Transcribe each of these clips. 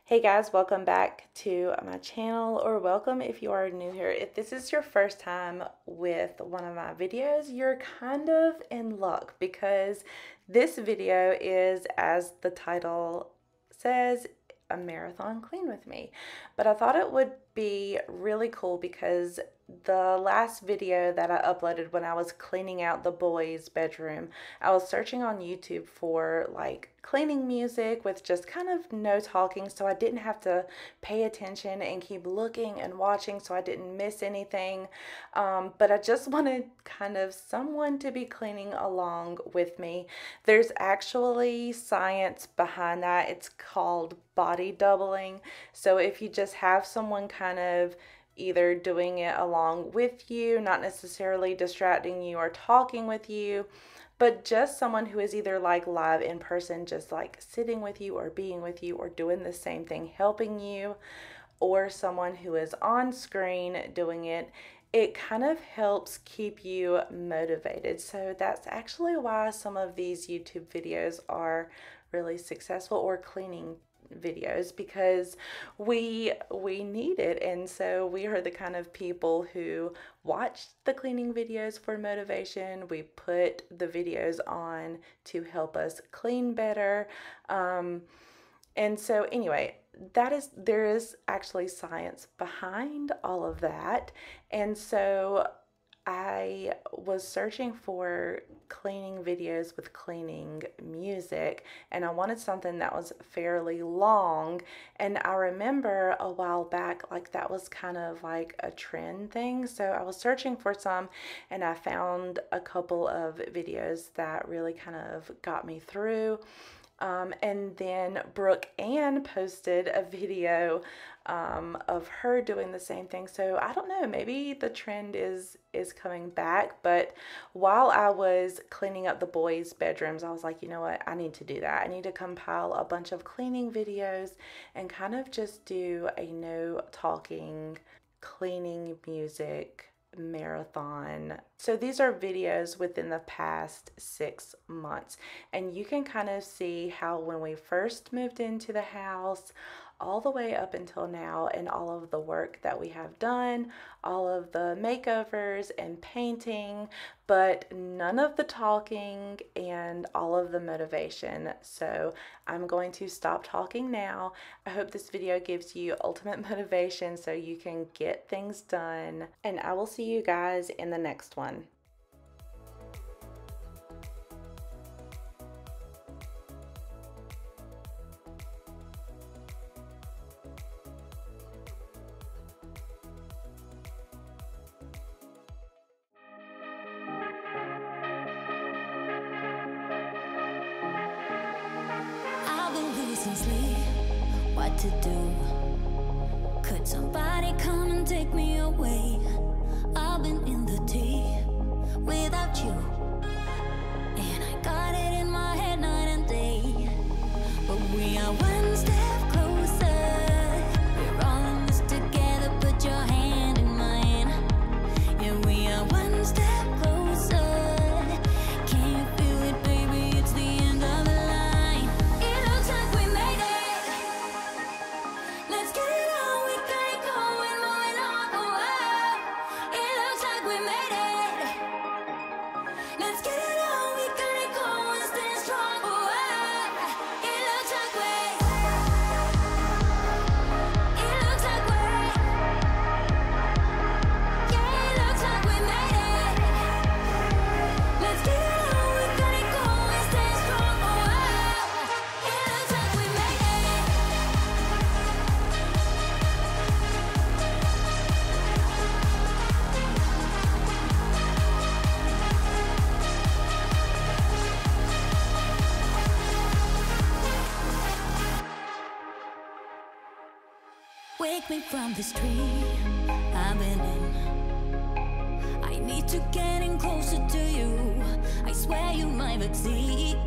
Hey guys, welcome back to my channel, or welcome if you are new here. If this is your first time with one of my videos, you're kind of in luck because this video is, as the title says, a marathon clean with me. But I thought it would be really cool because the last video that I uploaded when I was cleaning out the boys' bedroom, I was searching on YouTube for like cleaning music with just kind of no talking, so I didn't have to pay attention and keep looking and watching so I didn't miss anything. But I just wanted kind of someone to be cleaning along with me. There's actually science behind that. It's called body doubling. So if you just have someone kind of either doing it along with you, not necessarily distracting you or talking with you, but just someone who is either like live in person, just like sitting with you or being with you or doing the same thing, helping you, or someone who is on screen doing it, it kind of helps keep you motivated. So that's actually why some of these YouTube videos are really successful, or cleaning videos, because we need it. And so we are the kind of people who watch the cleaning videos for motivation. We put the videos on to help us clean better. And so anyway, there is actually science behind all of that. And so I was searching for cleaning videos with cleaning music, and I wanted something that was fairly long. And I remember a while back, like that was kind of like a trend thing. So I was searching for some, and I found a couple of videos that really kind of got me through. And then Brooke Ann posted a video of her doing the same thing. So I don't know, maybe the trend is coming back. But while I was cleaning up the boys' bedrooms, I was like, you know what, I need to do that. I need to compile a bunch of cleaning videos and kind of just do a no talking cleaning music marathon. So these are videos within the past 6 months, and you can kind of see how when we first moved into the house all the way up until now, and all of the work that we have done, all of the makeovers and painting, but none of the talking and all of the motivation. So I'm going to stop talking now. I hope this video gives you ultimate motivation so you can get things done, and I will see you guys in the next one. What to do? Could somebody come and take me away? I've been in the tea without you, and I got it in my head night and day. But we are one step closer. We're all in this together. Put your hand in mine. Yeah, we are one step closer. Can you feel it, baby? It's the end of the line. It looks like we made it. Let's get it on. We got it going, moving on. Oh, it looks like we made it. Let's get it on. We got it going, staying strong. Oh, it looks like we. It looks like we. Yeah, it looks like we made it. Let's get it on. We got it going, staying strong. Oh, it looks like we made it. Wake me from this dream I've been in. I need to get in closer to you. I swear you might succeed.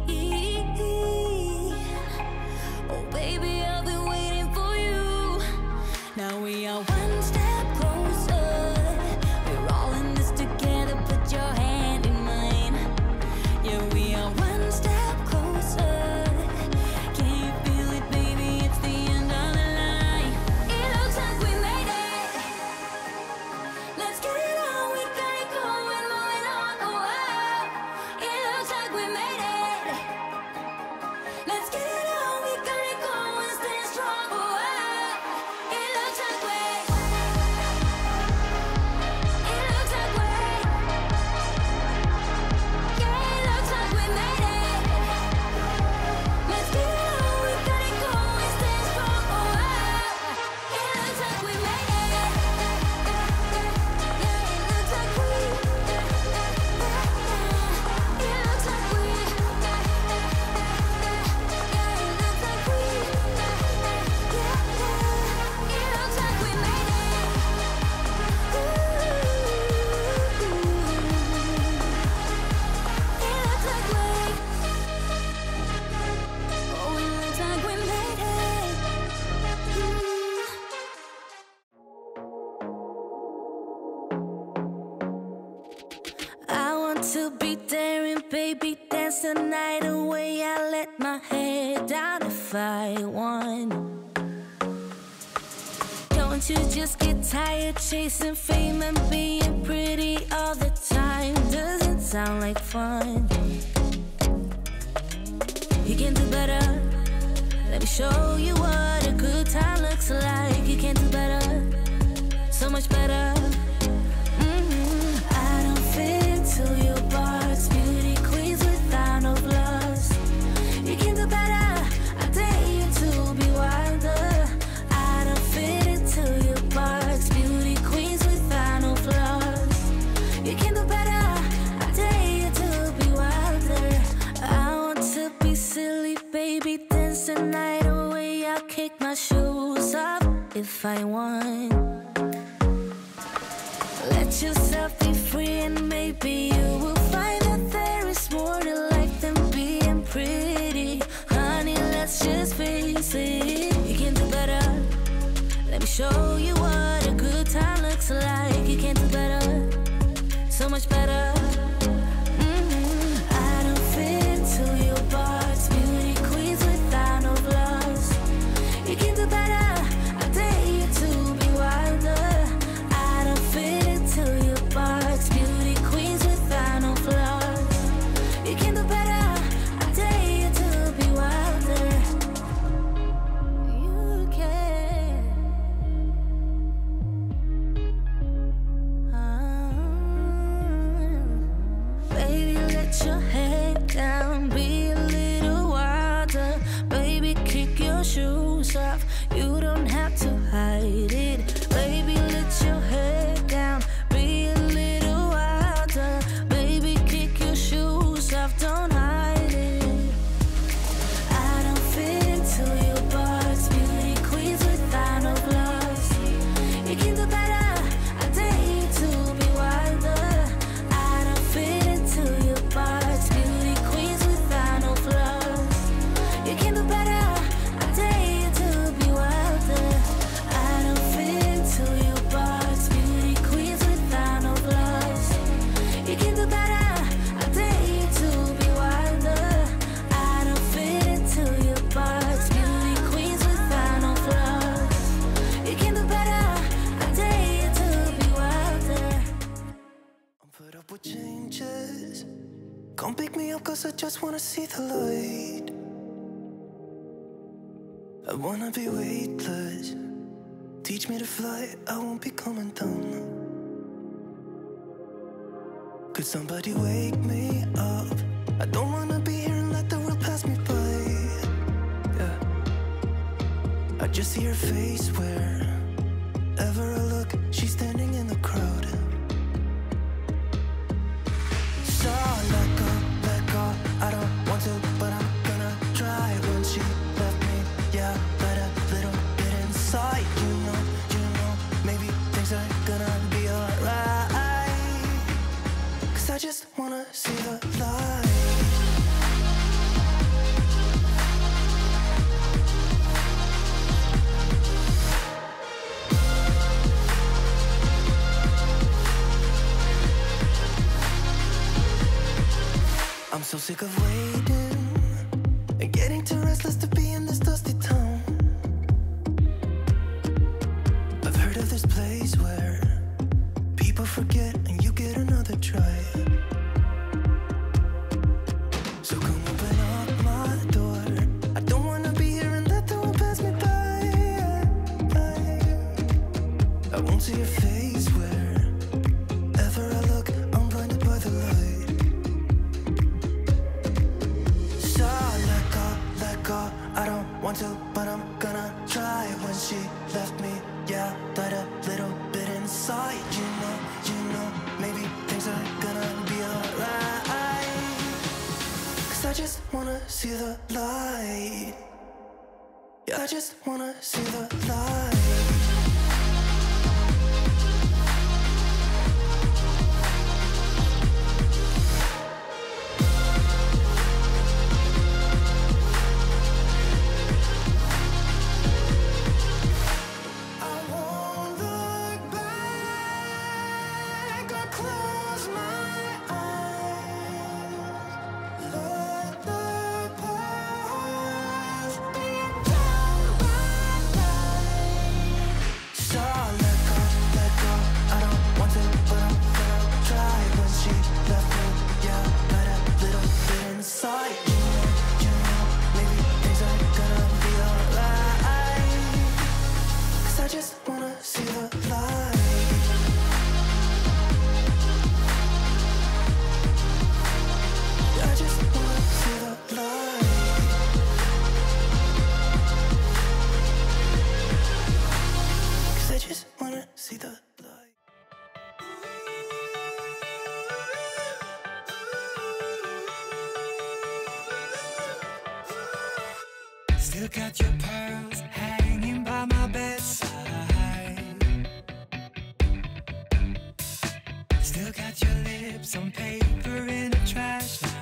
Oh baby, I've been waiting for you. Now we are one step closer. We're all in this together. Put your hand in mine. Yeah, we are one step closer. Can you feel it, baby? It's the end of the line. baby, dance the night away. I let my head down if I won. Don't you just get tired chasing fame and being pretty all the time? Doesn't sound like fun. You can do better. Let me show you what a good time looks like. You can do better, so much better. I don't fit into your box. Beauty queens without no flaws. You can do better. I dare you to be wilder. I don't fit into your box. Beauty queens without no flaws. You can do better. I dare you to be wilder. I want to be silly, baby, dance the night away. I'll kick my shoes off if I want. Let yourself be free and maybe you will find that there is more to life than being pretty. Honey, let's just face it. You can do better. Let me show you what a good time looks like. You can do better, so much better. I don't fit into your box. Beauty queens without no flaws. You can do better. I dare you to be wilder. I don't fit into your box. Beauty queens without no flaws. You can do better. I dare you to be wilder. You can. Baby, let your head down. Be a little wilder. Baby, kick your shoes off. You don't have to hide it. Baby, let your head down. Be a little wilder. Baby, kick your shoes off. Don't hide it. I don't fit into your box. Beauty queens without no flaws. You can do better. I dare you to be wilder. I don't fit into your box. Beauty queens without no flaws. You can do better. I dare you to be wilder. I don't fit into your box. Beauty queens without no flaws. You can do better. I dare you to be wilder. I don't fit into your box. Beauty queens without no flaws. You can do better. I dare you to be wilder. I'm fed up with changes. Come pick me up cause I just wanna see the light. I wanna be weightless. Teach me to fly, I won't be coming down. Could somebody wake me up? I don't wanna be here and let the world pass me by. Yeah. I just see her face wherever I look. She's standing in the crowd. So let go, I don't want to, but I'm gonna try. When she left me, yeah, let a little bit inside. You know, maybe things are gonna be alright. Cause I just wanna see the light. I'm so sick of waiting and getting too restless to be in this dusty town. I've heard of this place where people forget and you get another try. So come open up my door. I don't wanna be here and let the world pass me by. I won't see your face wherever I look. I'm blinded by the light. I don't want to, but I'm gonna try. When she left me, yeah, died a little bit inside. You know, maybe things are gonna be alright. Cause I just wanna see the light. Yeah, I just wanna see the light. Still got your pearls hanging by my bedside. Still got your lips on paper in a trash now.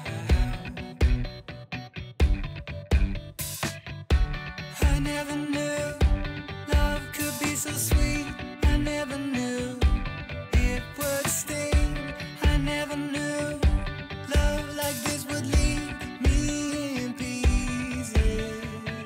I never knew love could be so sweet. I never knew it would sting. I never knew love like this would leave me in pieces.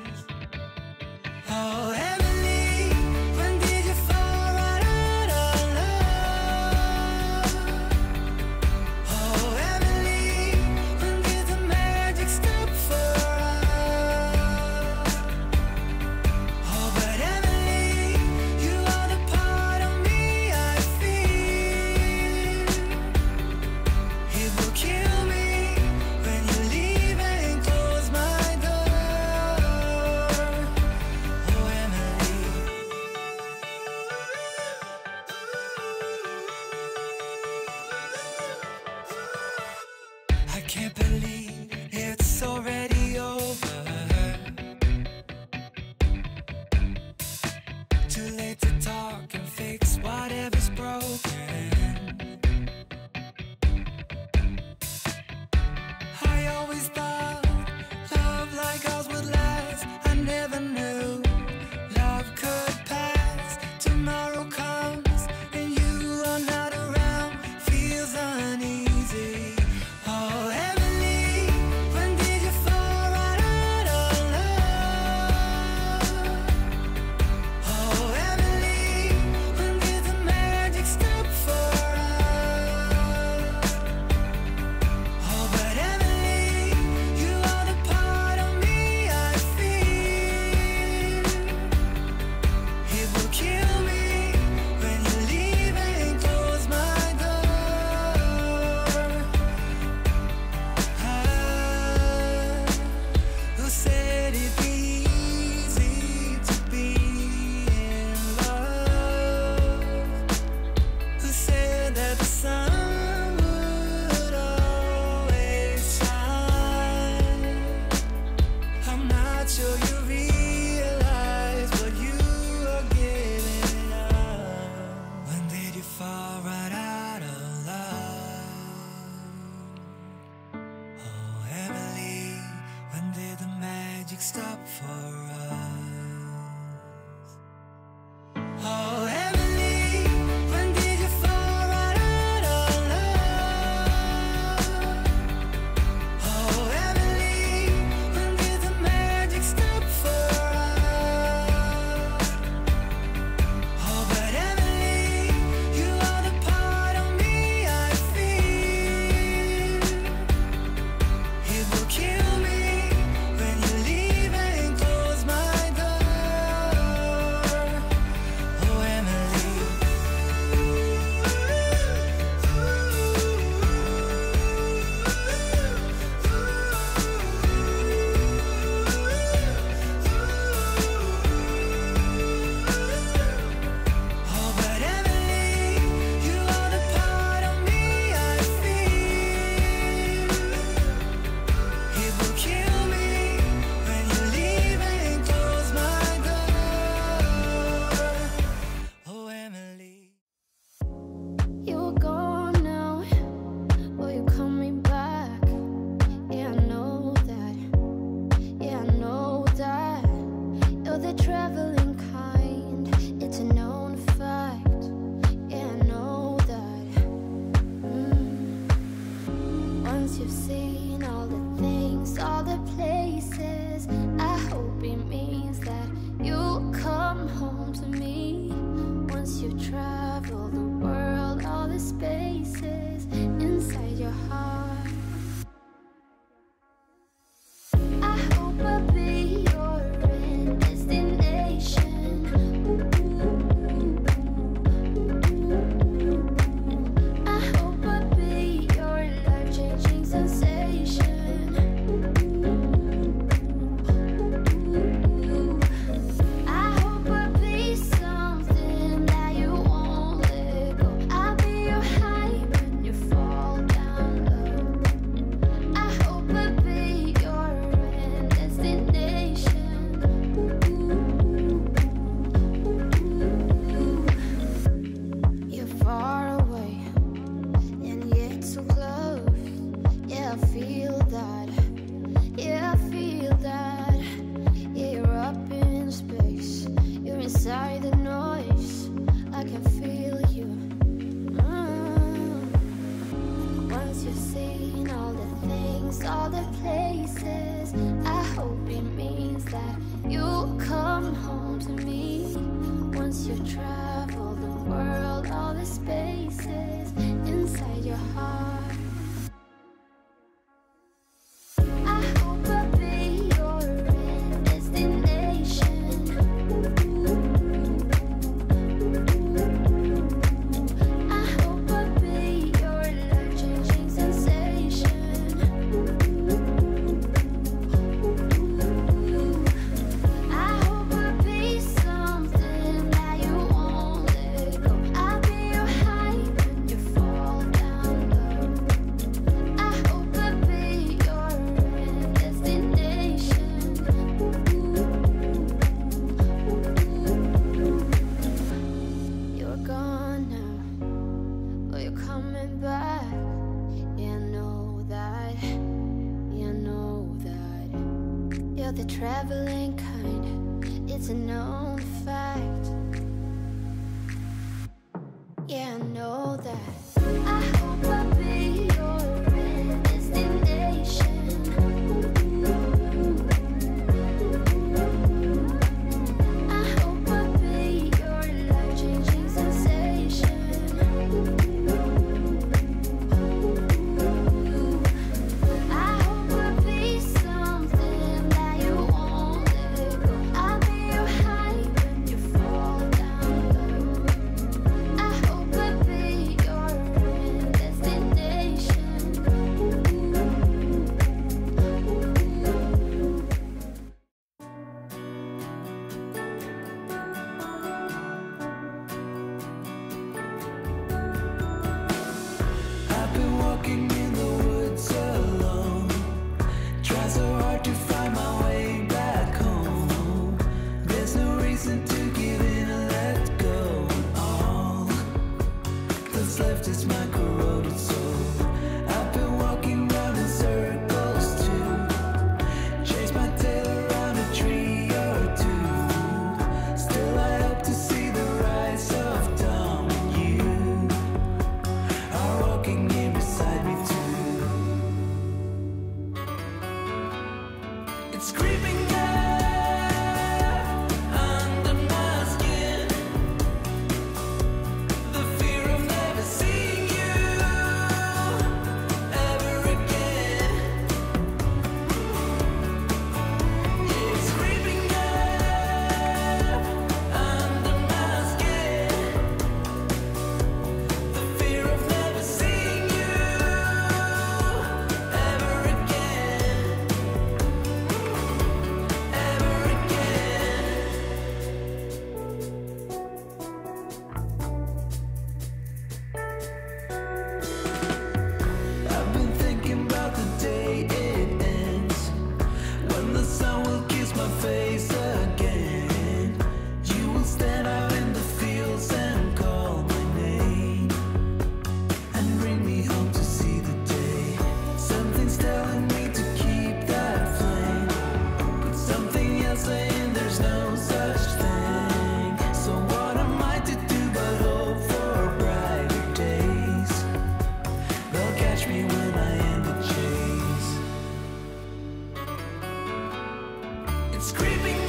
Oh, Emily, when did you fall right out of love? Oh, Emily, when did the magic stop for us? Oh, but Emily, you are the part of me I feel. It will kill me when you leave and close my door. Oh, Emily. I can't believe it's already over. Too late to talk and fix whatever's broken. I always thought love like ours would last. I never knew love could pass. Tomorrow comes and you are not around. Feels uneasy. Oh, Emily, when did you fall right out of love? Oh, Emily, when did the magic stop for us? Oh, but Emily, you are the part of me I feel. It will kill me when you leave and close my door. Who said it'd be easy to be in love? Who said that the sun would always shine? I'm not sure you realize what you are giving up. When did you fall right out of love? Oh, Emily, when did the magic stop for us? Oh, Emily, when did you fall right out of love? Oh, Emily, when did the magic stop for us? Oh, but Emily, you are the part of me I feel. It will kill me when you leave and close my places. I hope it means that you'll come home to me once you've traveled the world, all the spaces inside your heart. I hope I'll be your destination. I hope I'll be your life-changing sensation. I hope I'll be something that you won't let go. I'll be your high when you fall down low. I hope I'll be your destination. You're gone now, but you're coming back. Yeah, I know that. Yeah, I know that. You're the traveling kind. It's a known fact. Yeah, I know that. I hope I'll be your destination. I hope I'll be your life-changing sensation. I hope I'll be something that you won't let go. I'll be your high when you fall down low. I hope I'll be your destination. I've been walking in the woods alone, try so hard to find my way back home. There's no reason to give in or let go. All that's left is my corroded soul. I've been walking round in circles too, chase my tail around a tree or two. Still I hope to see the rise of dawn when you are walking in beside me too. It's creeping up under my skin, the fear of never seeing you ever again. It's creeping up under my skin, the fear of never seeing you ever again, ever again. I've been thinking about the day it ends, when the sun will kiss my face again. You will stand out in the fields and call my name, and bring me home to see the day. Something's telling me to keep that flame, but something else saying there's no such thing. So what am I to do but hope for brighter days? They'll catch me when I end the chase. It's creeping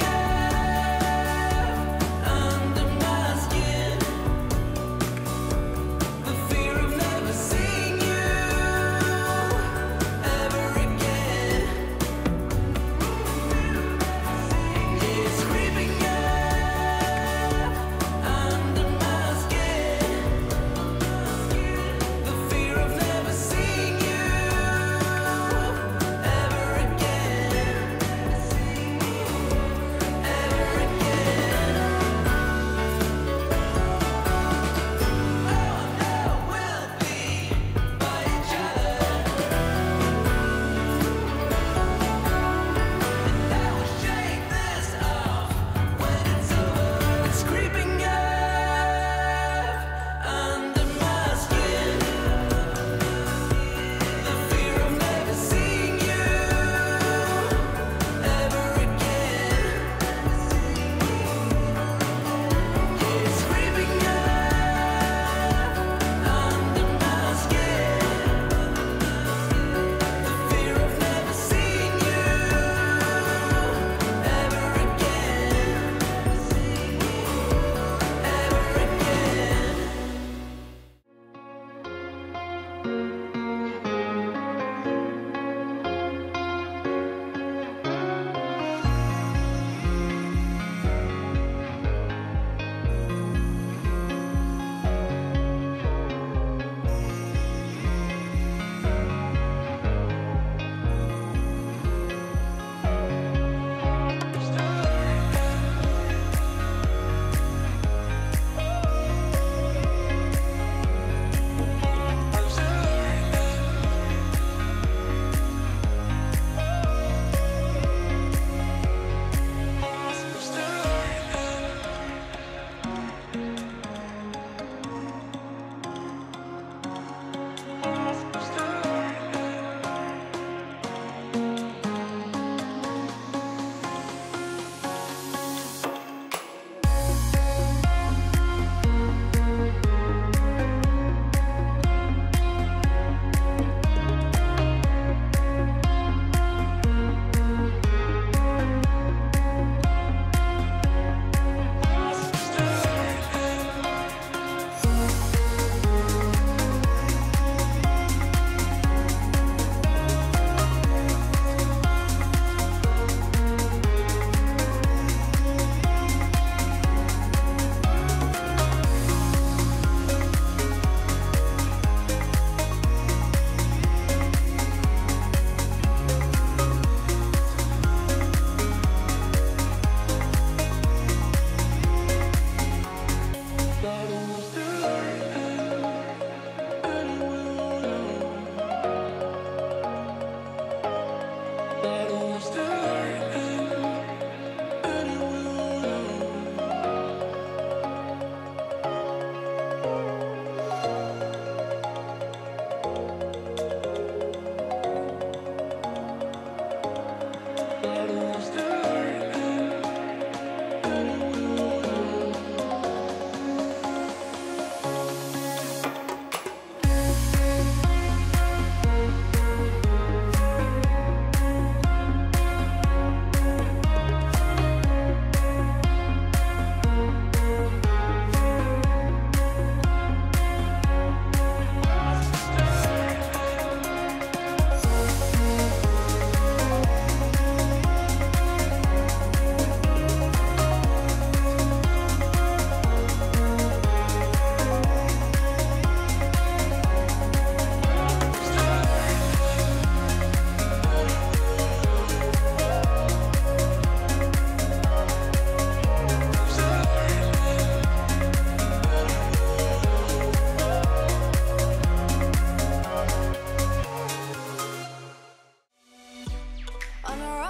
up under my skin, the fear of never seeing you ever again. It's creeping up under my skin, the fear of never seeing you ever again.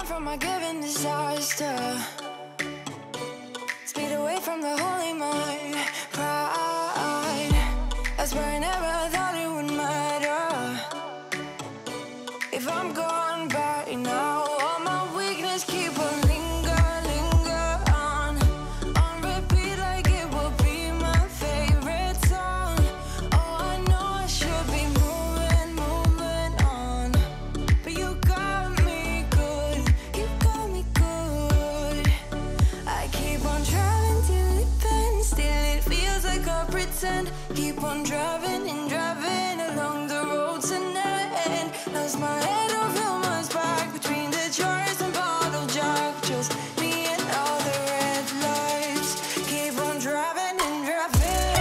run from my given disaster. Speed away from the holy mind. Pride, that's where I never thought it would matter. If I'm gone by now, all my weakness keep on linger on repeat like it will be my favorite song. Oh, I know I should be moving on, but you got me good, you got me good. I keep on driving till it bends, still it feels like I pretend. Keep on driving and driving along the road to end. Lost my head over my back between the jars and bottle jack. Just me and all the red lights. Keep on driving and driving.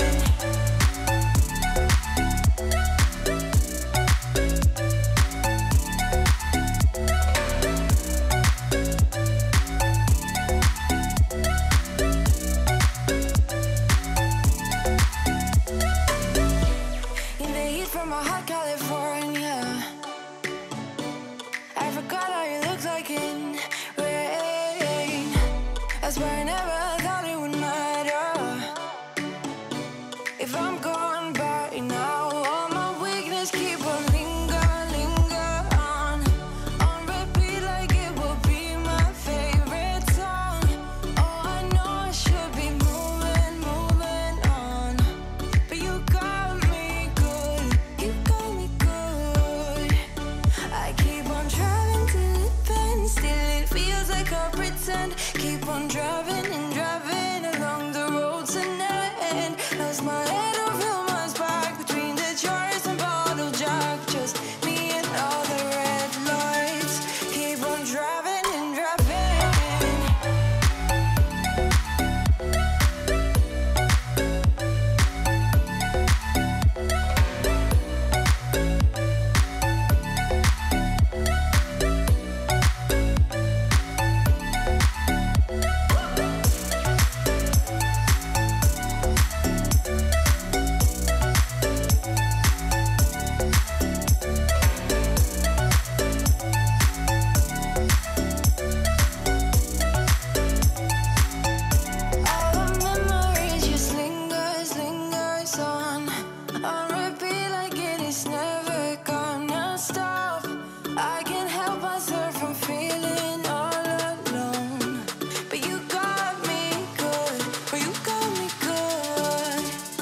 In the heat from a hot California, I forgot how you look like in rain. That's why I never thought it would matter. If I'm gone by now, all my weakness keep on linger on repeat like it will be my favorite song. Oh, I know I should be moving on, but you got me good, you got me good. I keep on driving till it bends, still it feels like I pretend. Keep on driving and driving along the road to end. Lost my head over my back between the jars and bottle jack. Just me and all the red lights. Keep on driving and driving. All the memories just lingers on repeat like it is never gonna stop. I can't help myself from feeling all alone, but you got me good, oh, you got me good.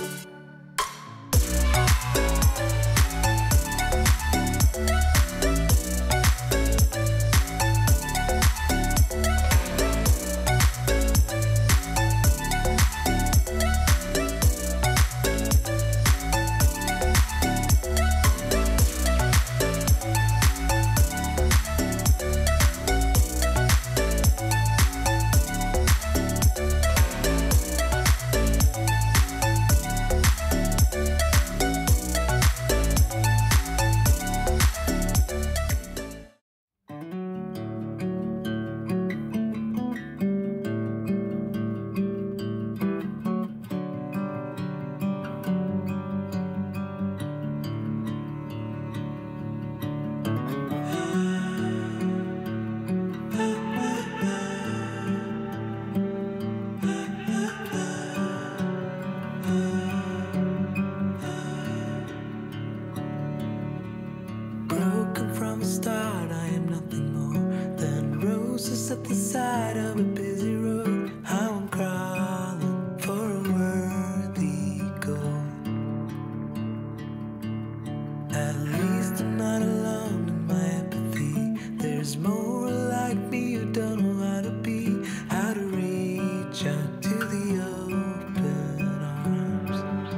Broken from the start, I am nothing more than roses at the side of a busy road. How I'm crawling for a worthy goal. At least I'm not alone in my empathy. There's more like me who don't know how to be, how to reach out to the open arms,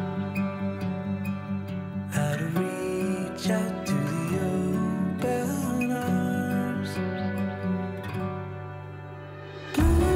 how to reach out to the open arms. Blue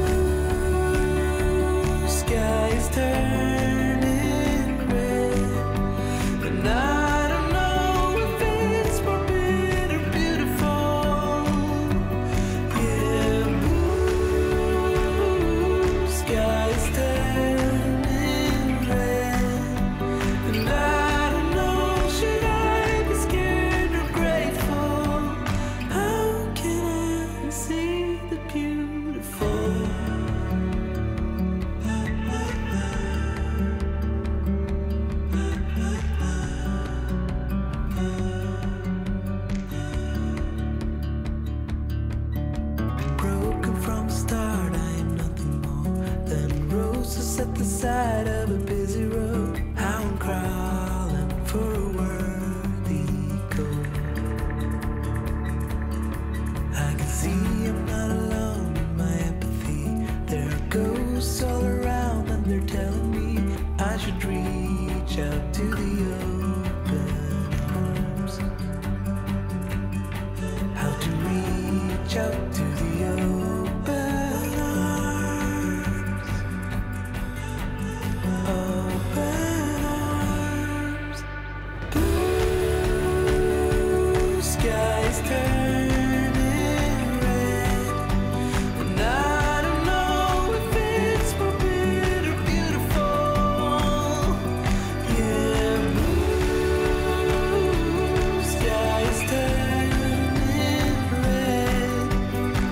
side of a busy road, how I'm crawling for a worthy goal. I can see I'm not alone in my empathy. There are ghosts all around and they're telling me I should reach out to the open arms. How to reach out to the open arms. Open arms. Blue skies turning red, and I don't know if it's forbidden or beautiful. Yeah, blue skies turning red.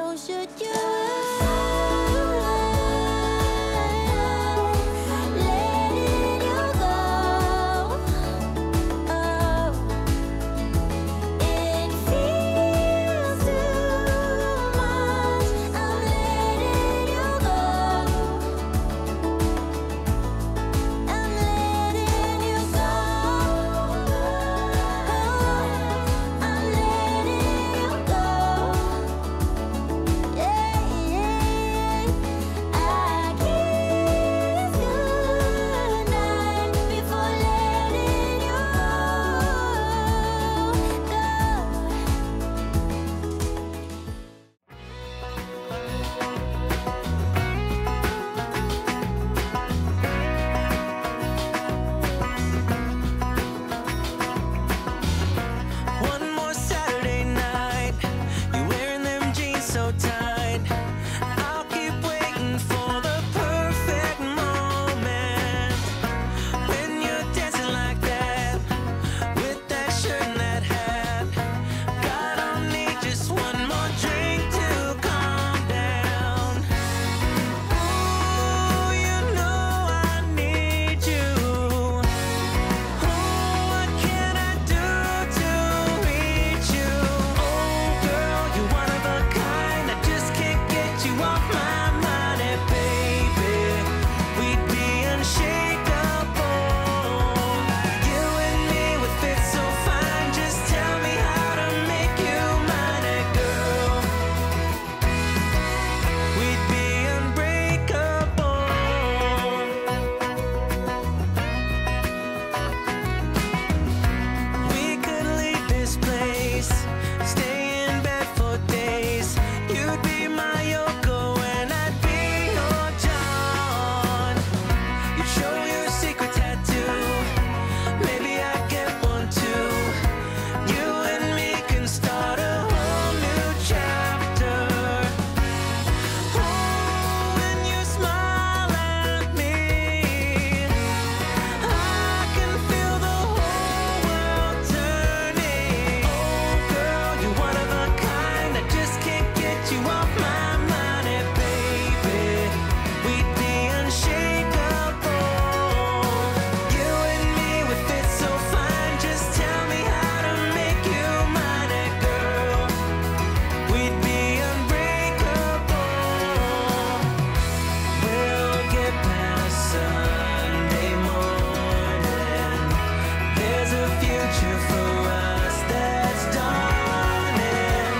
or should you letting you go? Oh, it feels too much. I'm letting you go. I'm letting you go. I'm letting you go. Yeah, yeah. I kiss goodnight before letting you One more Saturday night, you're wearing them jeans so tight. I'll keep waiting for the perfect moment when you're dancing like that with that shirt and that hat. God, I'll need just one more drink to calm down. Oh, you know I need you. Oh, what can I do to reach you? Oh, girl, you're one of a kind. I just can't get you off my mind. And baby, we'd be unshakable. You and me would fit so fine. Just tell me how to make you mine. And girl, we'd be unbreakable. We could leave this place, stay in bed for days. You'd be my Yoko and I'd be your John. You'd show your secret tattoo, maybe I'd get one too. You and me can start a whole new chapter. Oh, when you smile at me, I can feel the whole world turning. Oh, girl, you're one of a kind. I just can't get you off my mind. And baby, we'd be unshakable. You and me would fit so fine. Just tell me how to make you mine. And girl, we'd be unbreakable. We'll get past Sunday morning. There's a future for us that's dawning.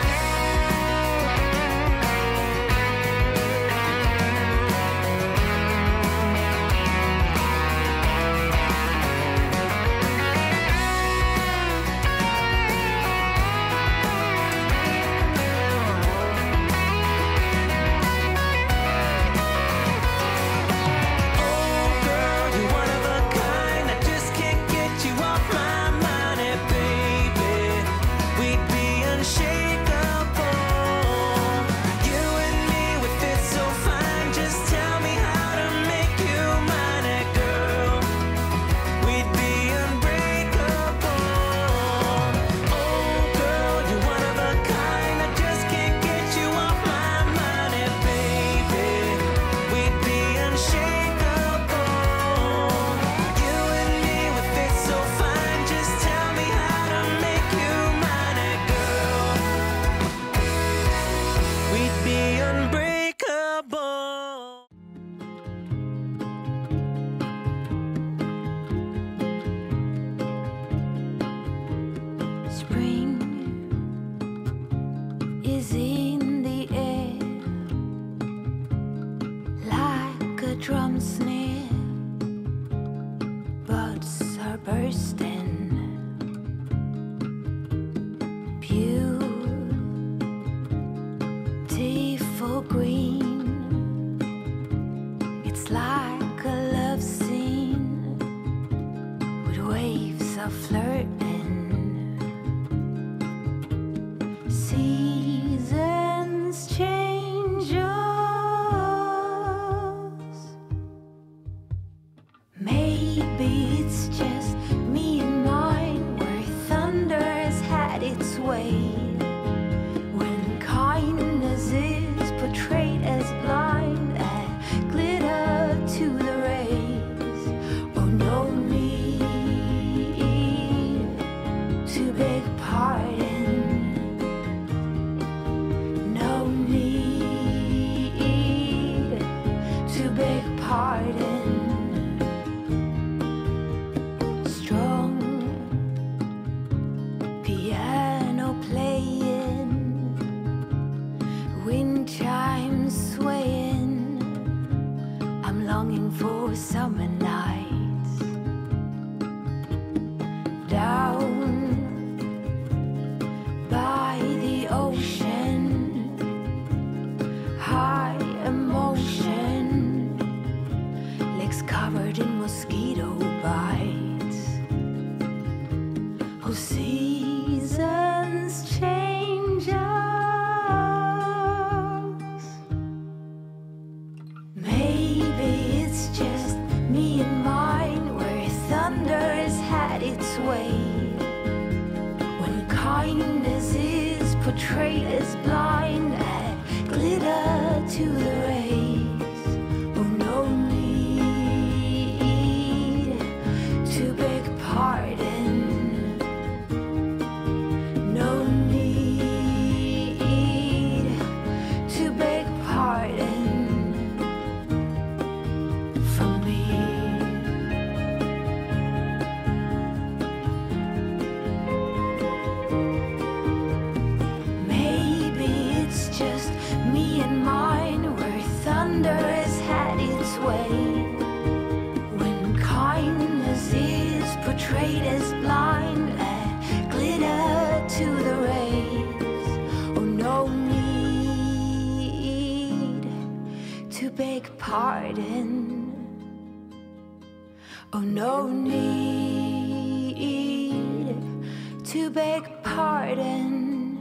Oh, girl, you're one of a kind. I just can't get you off my mind. And baby, we'd be unshakable. You and me would fit so fine. Just tell me how to make you mine. And girl, we'd be unbreakable. Oh, girl, you're one of a kind. I just can't get you off my mind. And baby, we'd be unshakable. You and me would fit so fine. Just tell me how to make you mine. And girl, we'd be unbreakable. Spring is in the air, like a drum snare. Buds are bursting, beautiful green. It's like a love scene with waves of flirting. Seasons change us. Maybe it's just me and mine, where thunder has had its way. When kindness is summer nights, down by the ocean, high emotion, legs covered in mosquito bites. Oh, seasons change us. Maybe it's just me and mine, where thunder has had its way, when kindness is portrayed as blind, add glitter to the rays. Oh, no need to beg pardon, no need to beg pardon from me. Maybe it's just me and mine, where thunder has had its way, when kindness is portrayed as blind, add glitter to the rays. Oh, no need to beg pardon. Oh, no need to beg pardon.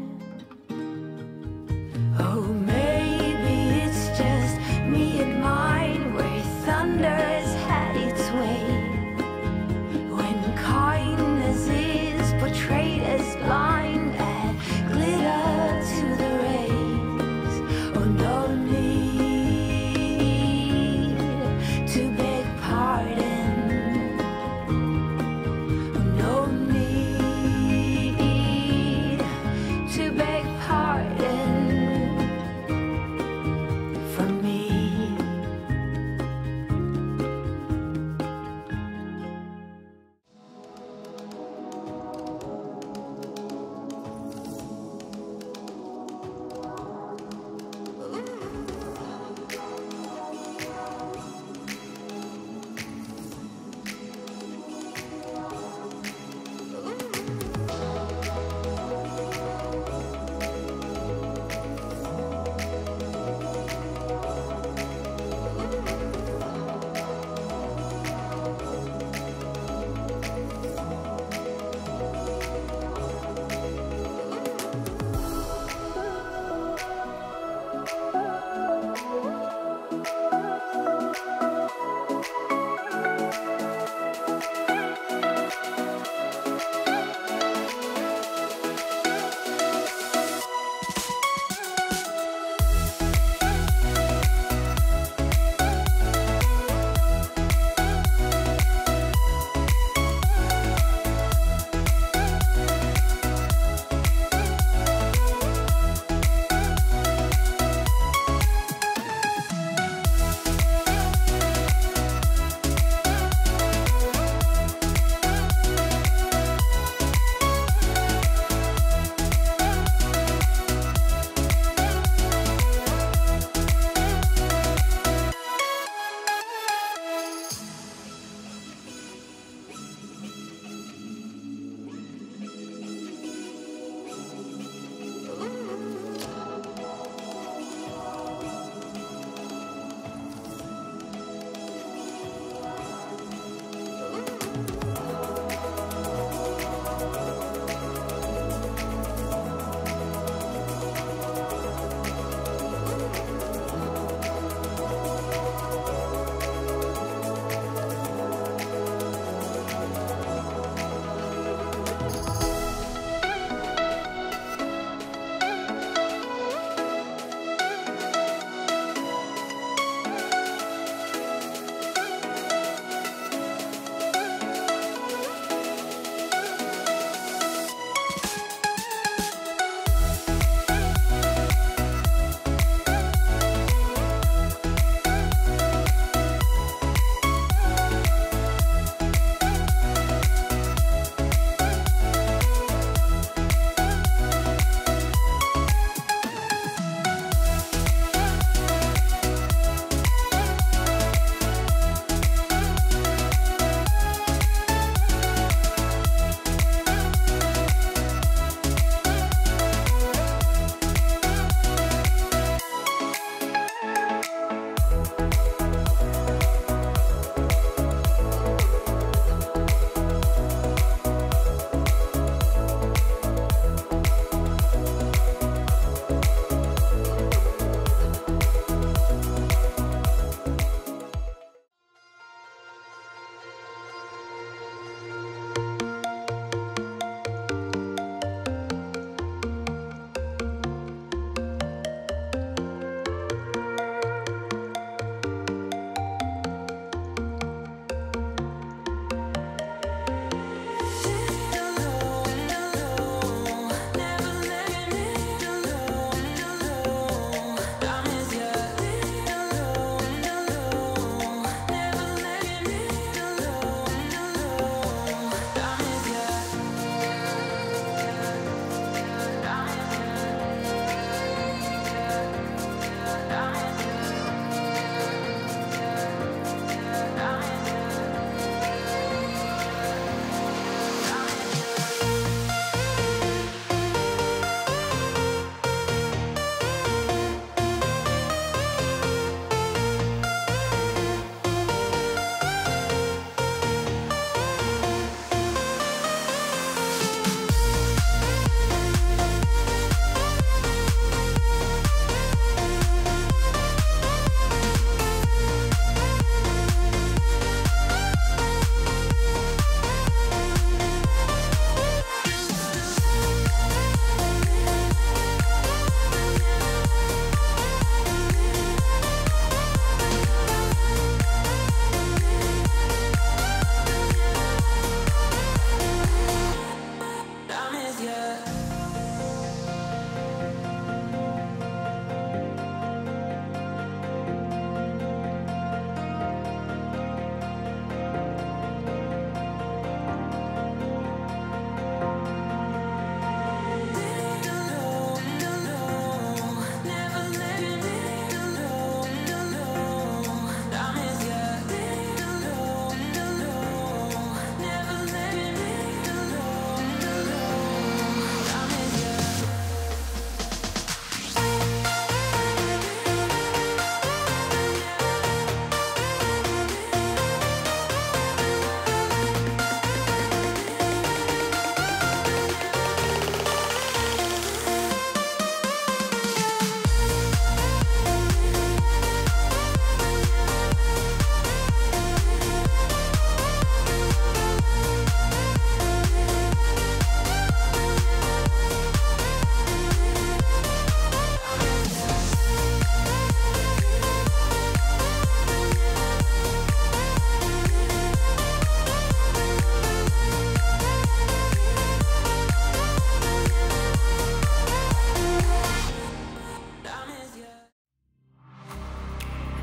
Oh, maybe it's just me and mine, where thunder has had its way, when kindness is portrayed as blind, add glitter to the rays. Oh, no need to beg pardon. Oh, no need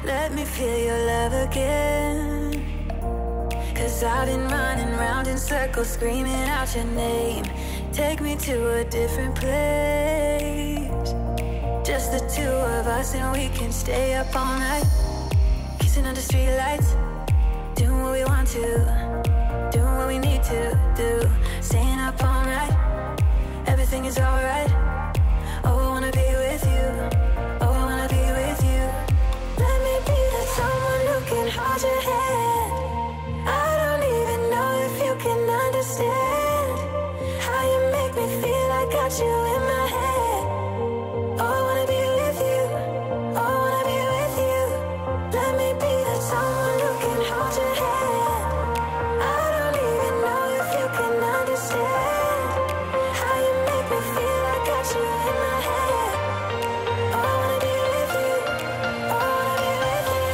Let me feel your love again. 'Cause I've been running round in circles, screaming out your name. Take me to a different place. Just the two of us and we can stay up all night, kissing under streetlights, doing what we want to, doing what we need to do. Staying up all night, everything is alright. Oh, I wanna be with you. Oh, I wanna be with you. Let me be that someone who can hold your hand. I don't even know if you can understand how you make me feel. I got you in my head. Oh, I wanna be with you. Oh, I wanna be with you. Let me be that someone who can hold your hand. I don't even know if you can understand how you make me feel. I got you in my head. Oh, I wanna be with you. Oh, I wanna be with you.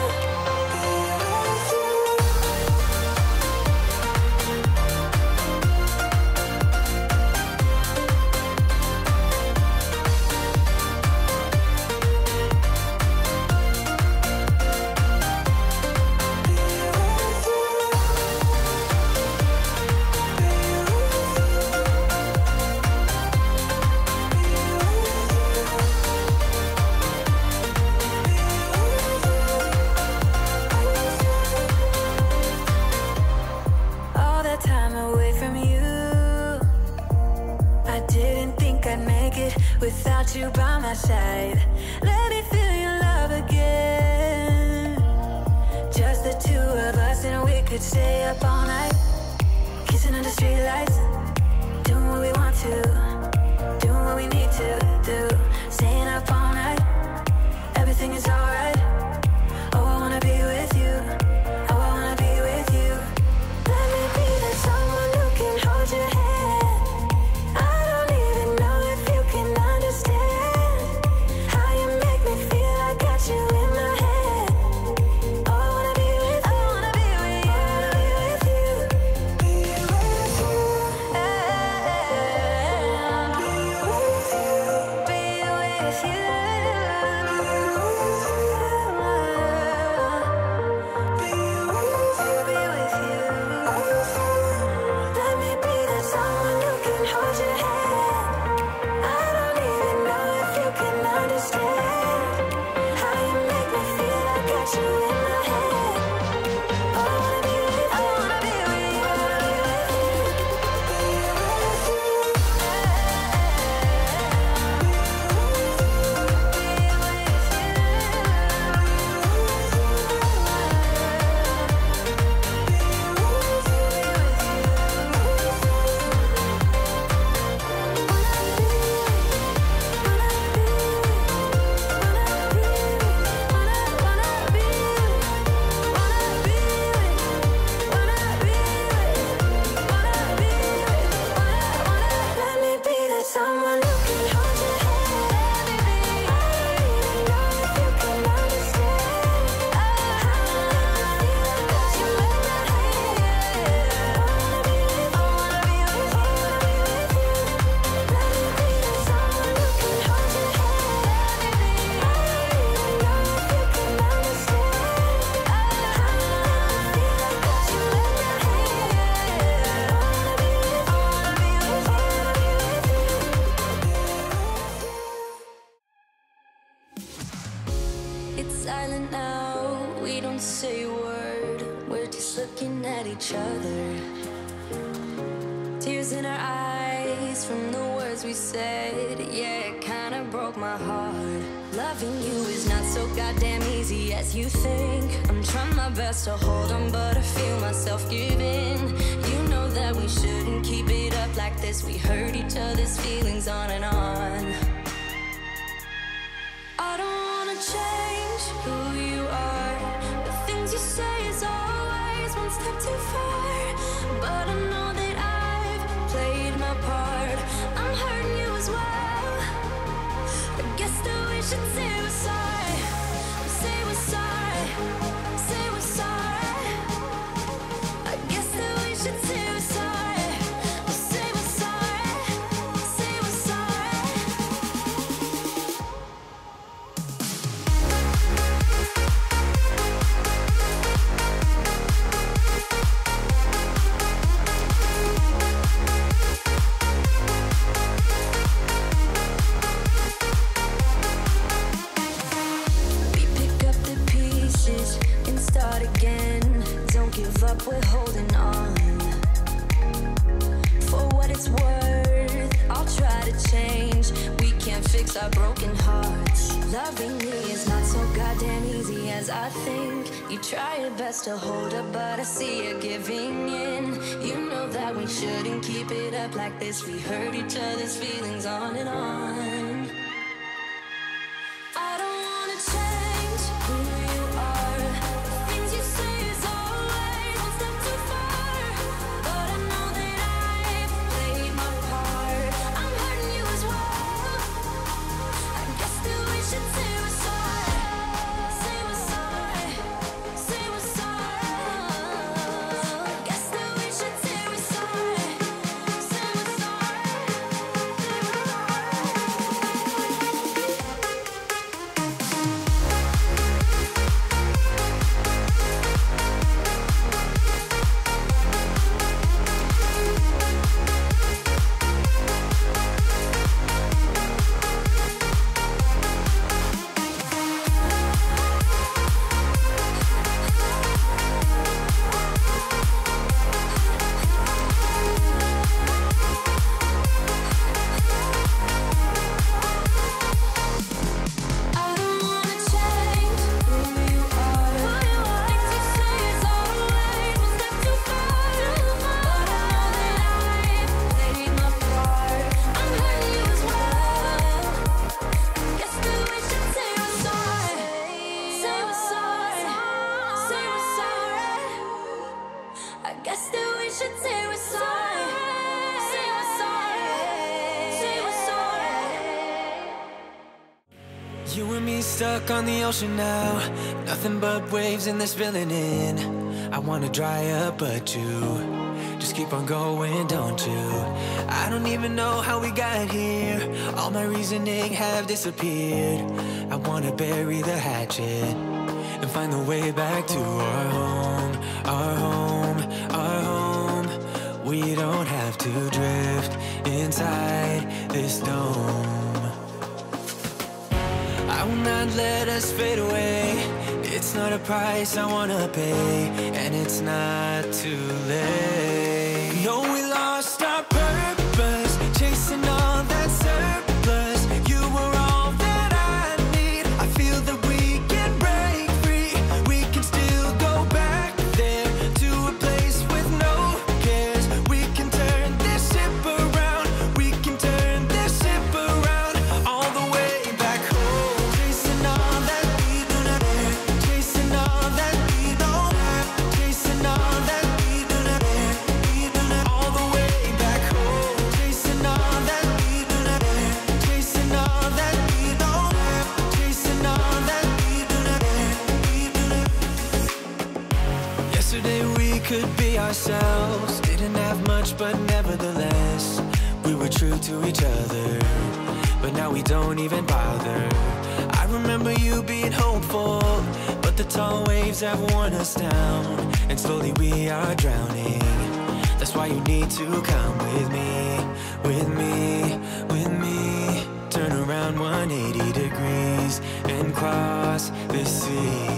All that time away from you, I didn't think I'd make it without you by my side. Let me feel your love again. Just the two of us and we could stay up all night, kissing under streetlights, doing what we want to, doing what we need to do. Staying up all night, everything is alright. Oh, I wanna be with you. Oh, I wanna be with you. Let me be that someone who can hold your hand. I don't even know if you can understand how you make me feel. I got you in my head. Oh, I wanna be with you. I wanna be with you. I wanna be with you. Be with you. Be with you. Let me be that someone who can hold your hand. I don't even know if you can understand how you make me feel. I got you in my head. Oh, I wanna be with you. I wanna be with you. I wanna be with you. Be with you. Let me be that someone who can hold your hand. I don't even know if you can understand how you make me feel. I got you in my head. I wanna be with you. I wanna be with you. I wanna be with you. Let me be that someone who can hold your hand. I don't even know if you can understand how you make me feel. I got you in my head. I wanna be with you. I wanna be with you. I wanna be with you. It's silent now, we don't say a word. We're just looking at each other. Tears in our eyes from the words we said. Yeah, it kinda broke my heart. Loving you is not so goddamn easy as you think. I'm trying my best to hold on, but I feel myself giving. You know that we shouldn't keep it up like this. We hurt each other's feelings on and on. I don't wanna change who you are. The things you say is always one step too far. But I know that I've played my part. I'm hurting you as well. I guess that we should say we're sorry. Say we're sorry. Say we're sorry. I guess that we should say we're sorry. Say we're sorry. Say we're sorry. up, we're holding on. For what it's worth, I'll try to change. We can't fix our broken hearts. Loving me is not so goddamn easy as I think. You try your best to hold up, but I see you giving in. You know that we shouldn't keep it up like this. We hurt each other's feelings on and on. I don't wanna change who you are. The things you say is always one step too far. But I know that I've played my part. I'm hurting you as well. I guess that we should say we're sorry. Say we're sorry. Say we're sorry. I guess that we should say we're sorry. Say we're sorry. I don't wanna change who you are. The things you say is always one step too far. But I know that I've played my part. I'm hurting you as well. Guess that we should say we're sorry. Say we're sorry. Say we're sorry. I guess that we should say we're sorry. Say we're sorry. Say we're sorry. You and me stuck on the ocean now. Nothing but waves and they're spilling in. I wanna dry up, but you just keep on going, don't you? I don't even know how we got here. All my reasoning have disappeared. I wanna bury the hatchet and find the way back to our home, our home, our home. We don't have to drift inside this dome. I will not let us fade away. It's not a price I wanna pay, and it's not too late. No, we lost our purpose, chasing all that surplus. You were all that I need. I feel that we can break free. We can still go back there to a place with no cares. We can turn this ship around. We can turn this ship around all the way back home. Chasing all that we do not have. Chasing all that we don't have. Chasing all that we do not have. We do not all the way back home. Chasing all that we do not have. Chasing all that we don't have. Chasing all that we do not have. We do not. Yesterday we could be ourselves. Didn't have much, but nevertheless we were true to each other. But now we don't even bother. I remember you being hopeful, but the tall waves have worn us down, and slowly we are drowning. That's why you need to come with me, with me, with me. Turn around 180 degrees and cross the sea.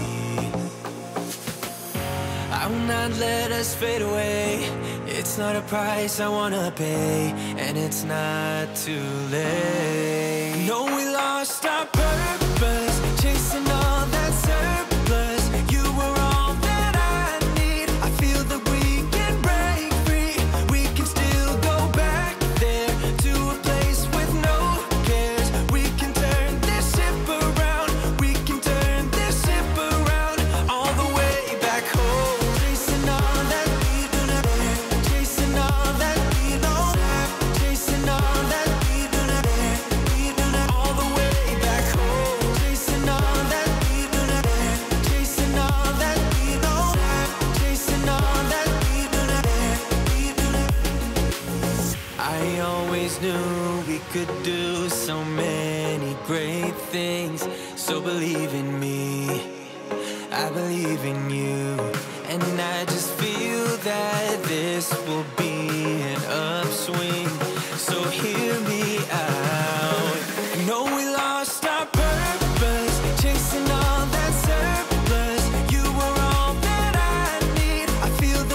I will not let us fade away. It's not a price I wanna pay, and it's not too late. No, we lost our purpose, chasing all that surplus. You were all that I need. I feel that we can break free. We can still go back there to a place with no cares. We can turn this ship around. We can turn this ship around all the way back home. Chasing all that we do not have. Chasing all that we don't have. Chasing all that we do not have. We do not all the way back home. Chasing all that we do not have. Chasing all that we don't have. Chasing all that we do not have. We do not. I always knew we could do so many great things. So believe in me, I believe in you, and I just feel that this will be an upswing. So hear me out. No, we lost our purpose, chasing all that surplus. You were all that I need. I feel that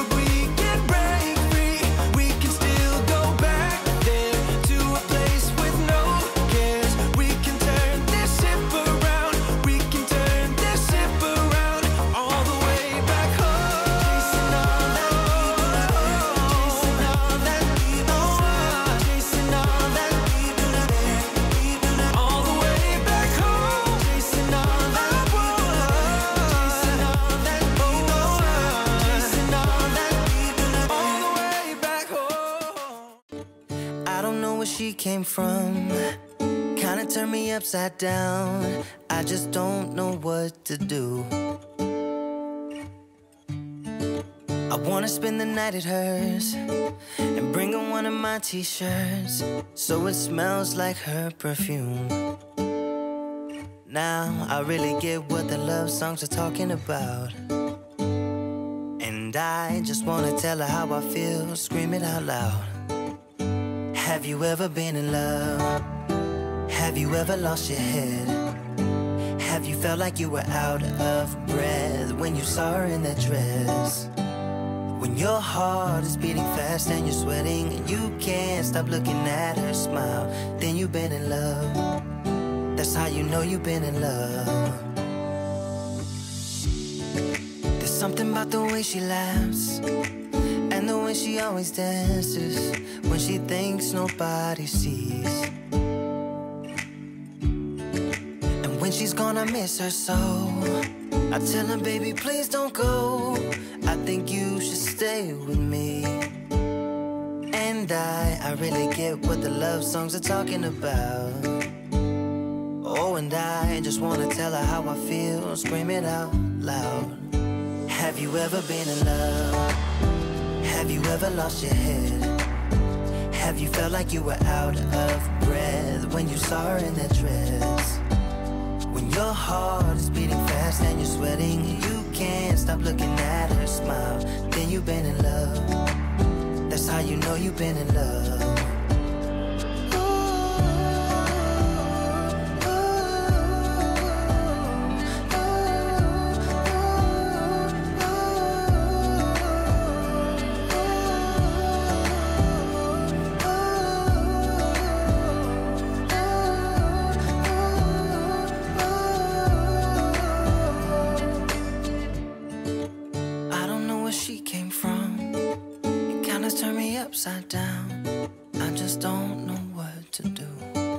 came from kinda turned me upside down. I just don't know what to do. I wanna spend the night at hers and bring her one of my t-shirts so it smells like her perfume. Now I really get what the love songs are talking about, and I just wanna tell her how I feel, scream it out loud. Have you ever been in love? Have you ever lost your head? Have you felt like you were out of breath when you saw her in that dress? When your heart is beating fast and you're sweating and you can't stop looking at her smile, then you've been in love. That's how you know you've been in love. There's something about the way she laughs and the way she always dances when she thinks nobody sees. And when she's gone, I miss her so. I tell her, baby, please don't go. I think you should stay with me. And I really get what the love songs are talking about. Oh, and I just wanna tell her how I feel, scream it out loud. Have you ever been in love? Have you ever lost your head? Have you felt like you were out of breath when you saw her in that dress? When your heart is beating fast and you're sweating and you can't stop looking at her smile, then you've been in love. That's how you know you've been in love. Upside down, I just don't know what to do.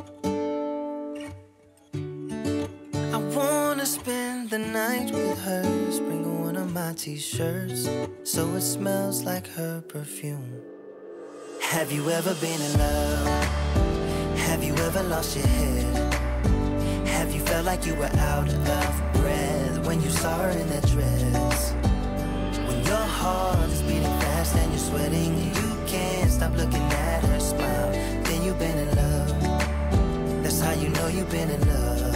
I wanna spend the night with her, bring her one of my t-shirts so it smells like her perfume. Have you ever been in love? Have you ever lost your head? Have you felt like you were out of breath when you saw her in that dress? When your heart is beating fast and you're sweating and you can't stop looking at her smile, then you've been in love. That's how you know you've been in love.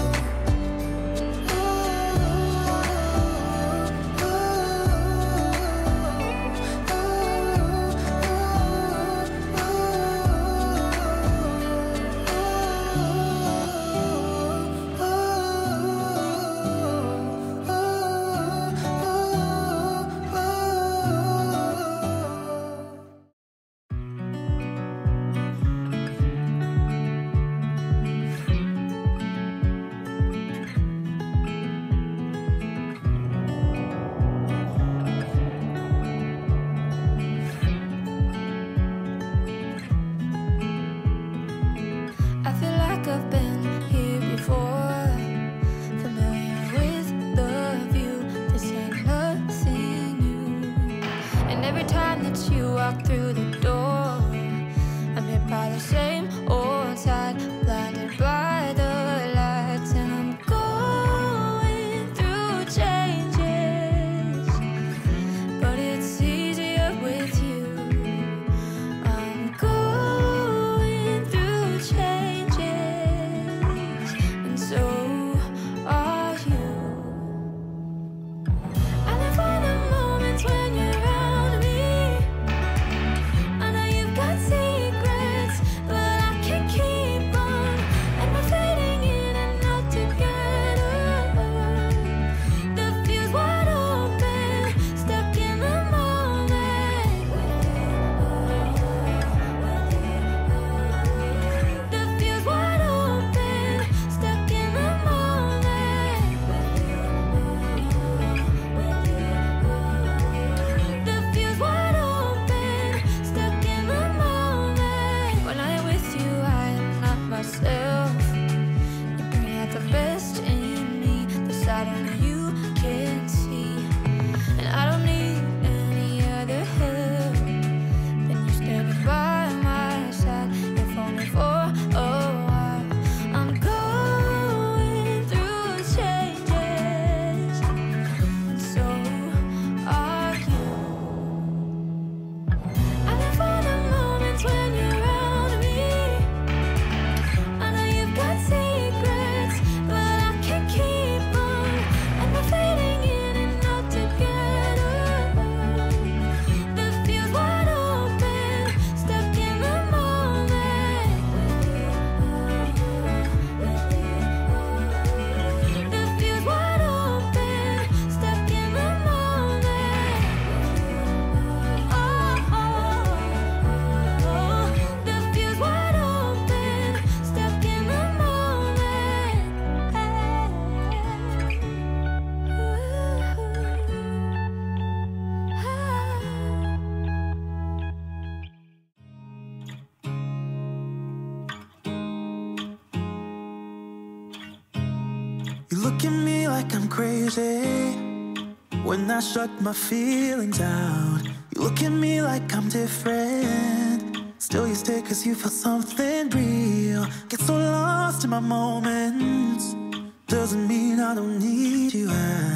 look at me like I'm crazy when I shut my feelings out. You look at me like I'm different, still you stay cause you feel something real. Get so lost in my moments, doesn't mean I don't need you.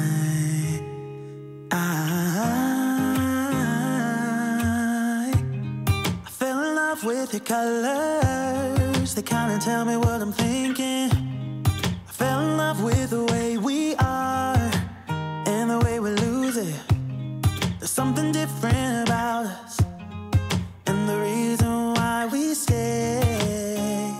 I fell in love with your colors, they kinda tell me what I'm thinking. I fell in love with the way we are and the way we lose it. There's something different about us, and the reason why we stay.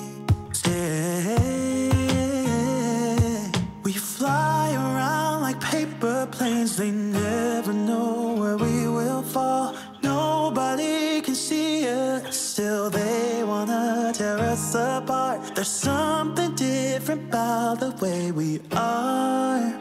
We fly around like paper planes, they never know where we will fall. Nobody can see us, still they wanna tear us apart. There's something different about the way we are.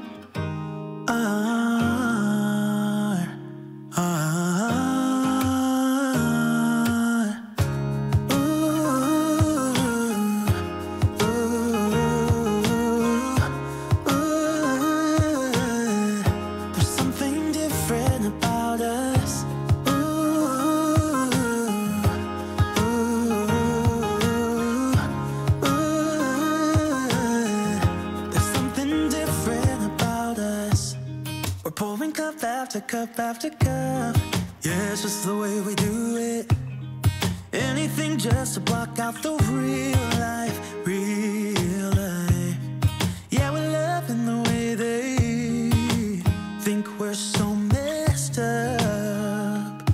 There's something different about us. There's something different about us. We're pouring cup after cup after cup. Yeah, it's just the way we do it. Anything just to block out the real life, real life. Yeah, we're loving the way they think we're so messed up.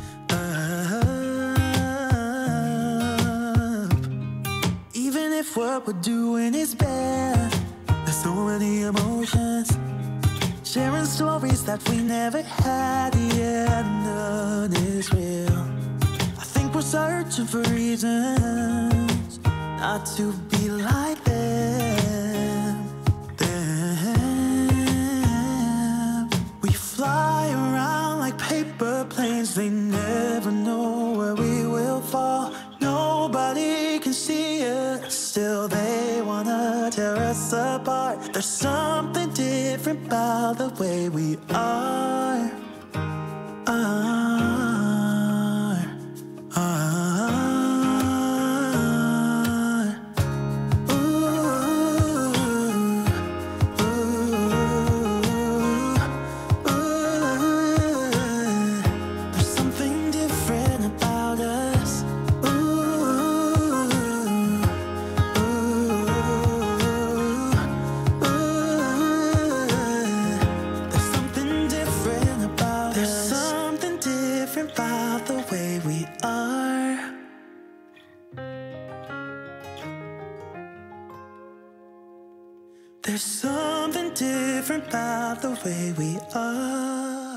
Even if what we're doing is bad, there's so many emotions, sharing stories that we never had. Yeah, none is real. I think we're searching for reasons not to be like them. We fly around like paper planes, they never know where we will fall. Nobody can see us, still they wanna tear us apart. There's something different about the way we are. There's something different about us. There's something different about us. There's something different about the way we are. There's something different about the way we are.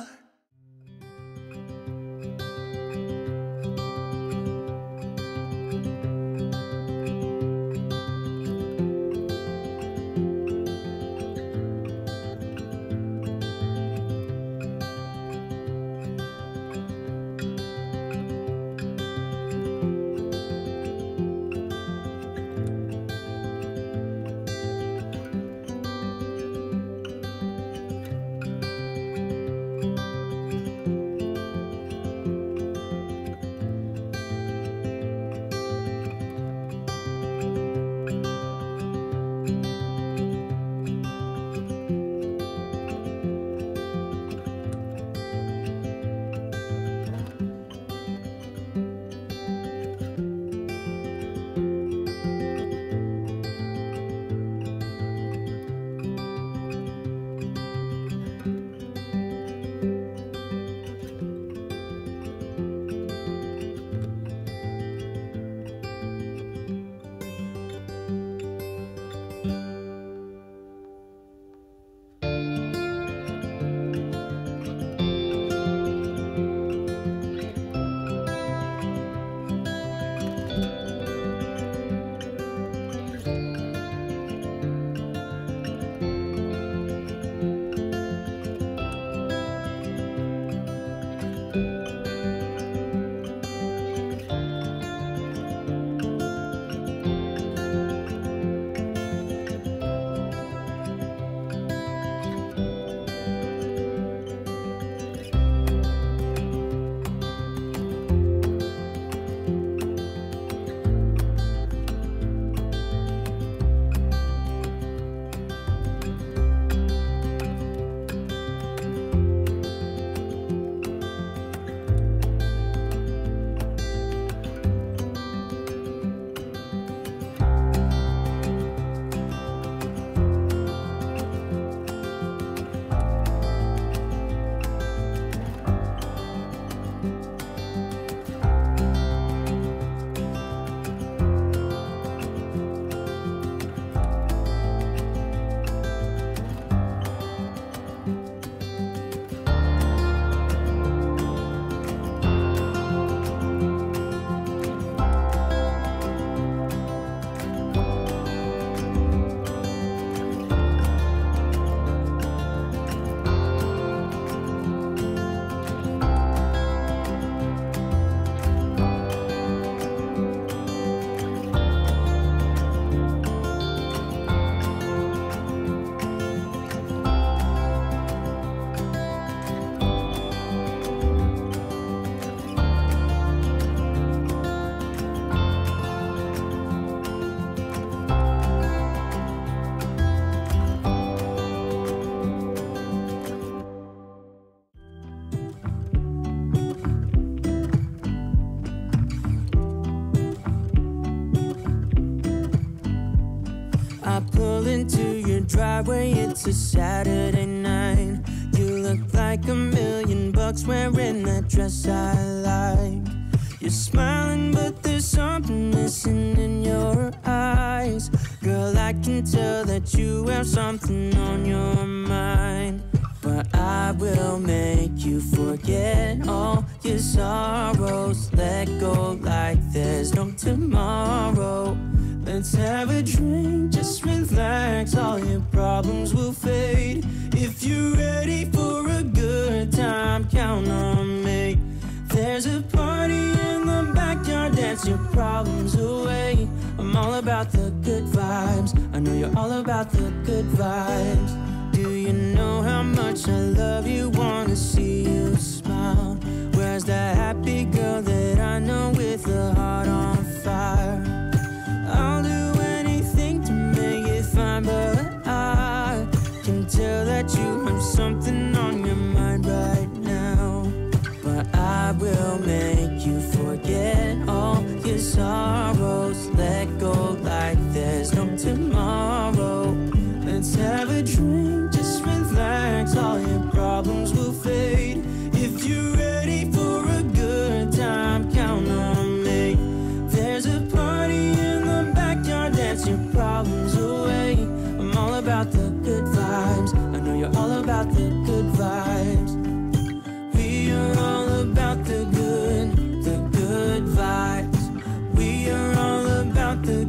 driveway, it's a Saturday night. You look like $1,000,000 wearing that dress I like. You're smiling, but there's something missing in your eyes. Girl, I can tell that you have something on your mind. But I will make you forget all your sorrows. Let go like there's no tomorrow. Let's have a drink, just relax, all your problems will fade. If you're ready for a good time, count on me. There's a party in the backyard, dance your problems away. I'm all about the good vibes, I know you're all about the good vibes. Do you know how much I love you, wanna see you smile? Where's that happy girl that I know with a heart on fire? I'll do anything to make it fine, but I can tell that you have something on your mind right now. But I will make you forget all your sorrows. Let go like there's no tomorrow. Let's have a drink, just relax, all your problems will fade. If you're ready for a good time, count on me. There's a party in the backyard, dance your problems away. I'm all about the good vibes, I know you're all about the good vibes. We are all about the good vibes. We are all about the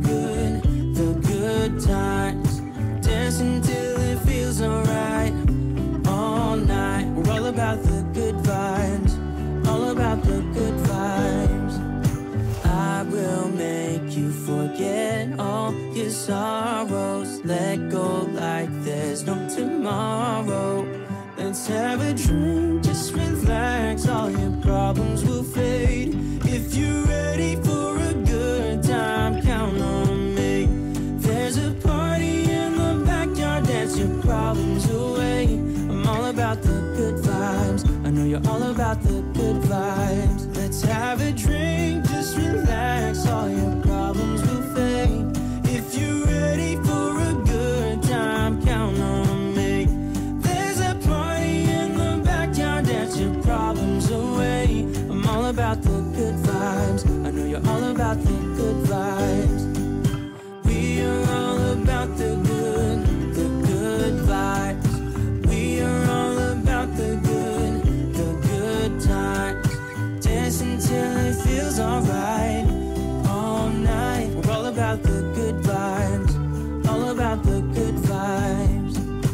good times. Dancing till it feels alright, all night. We're all about the good vibes, all about the good vibes. I will make you forget all your sorrows. Let go like there's no tomorrow. Let's have a drink, just relax, all your problems will fade. If you're ready for a good time, count on me. There's a party in the backyard, dance your problems away. I'm all about the good vibes, I know you're all about the good vibes. Let's have a drink, just relax, all your problems will fade. If you're ready for a good time, count on me. There's a party in the backyard, dance your problems away. I'm all about the good vibes, I know you're all about the good vibes. We are all about the good vibes. We are all about the good times. Dancing till it feels alright, all night. We're all about the good vibes, all about the good vibes.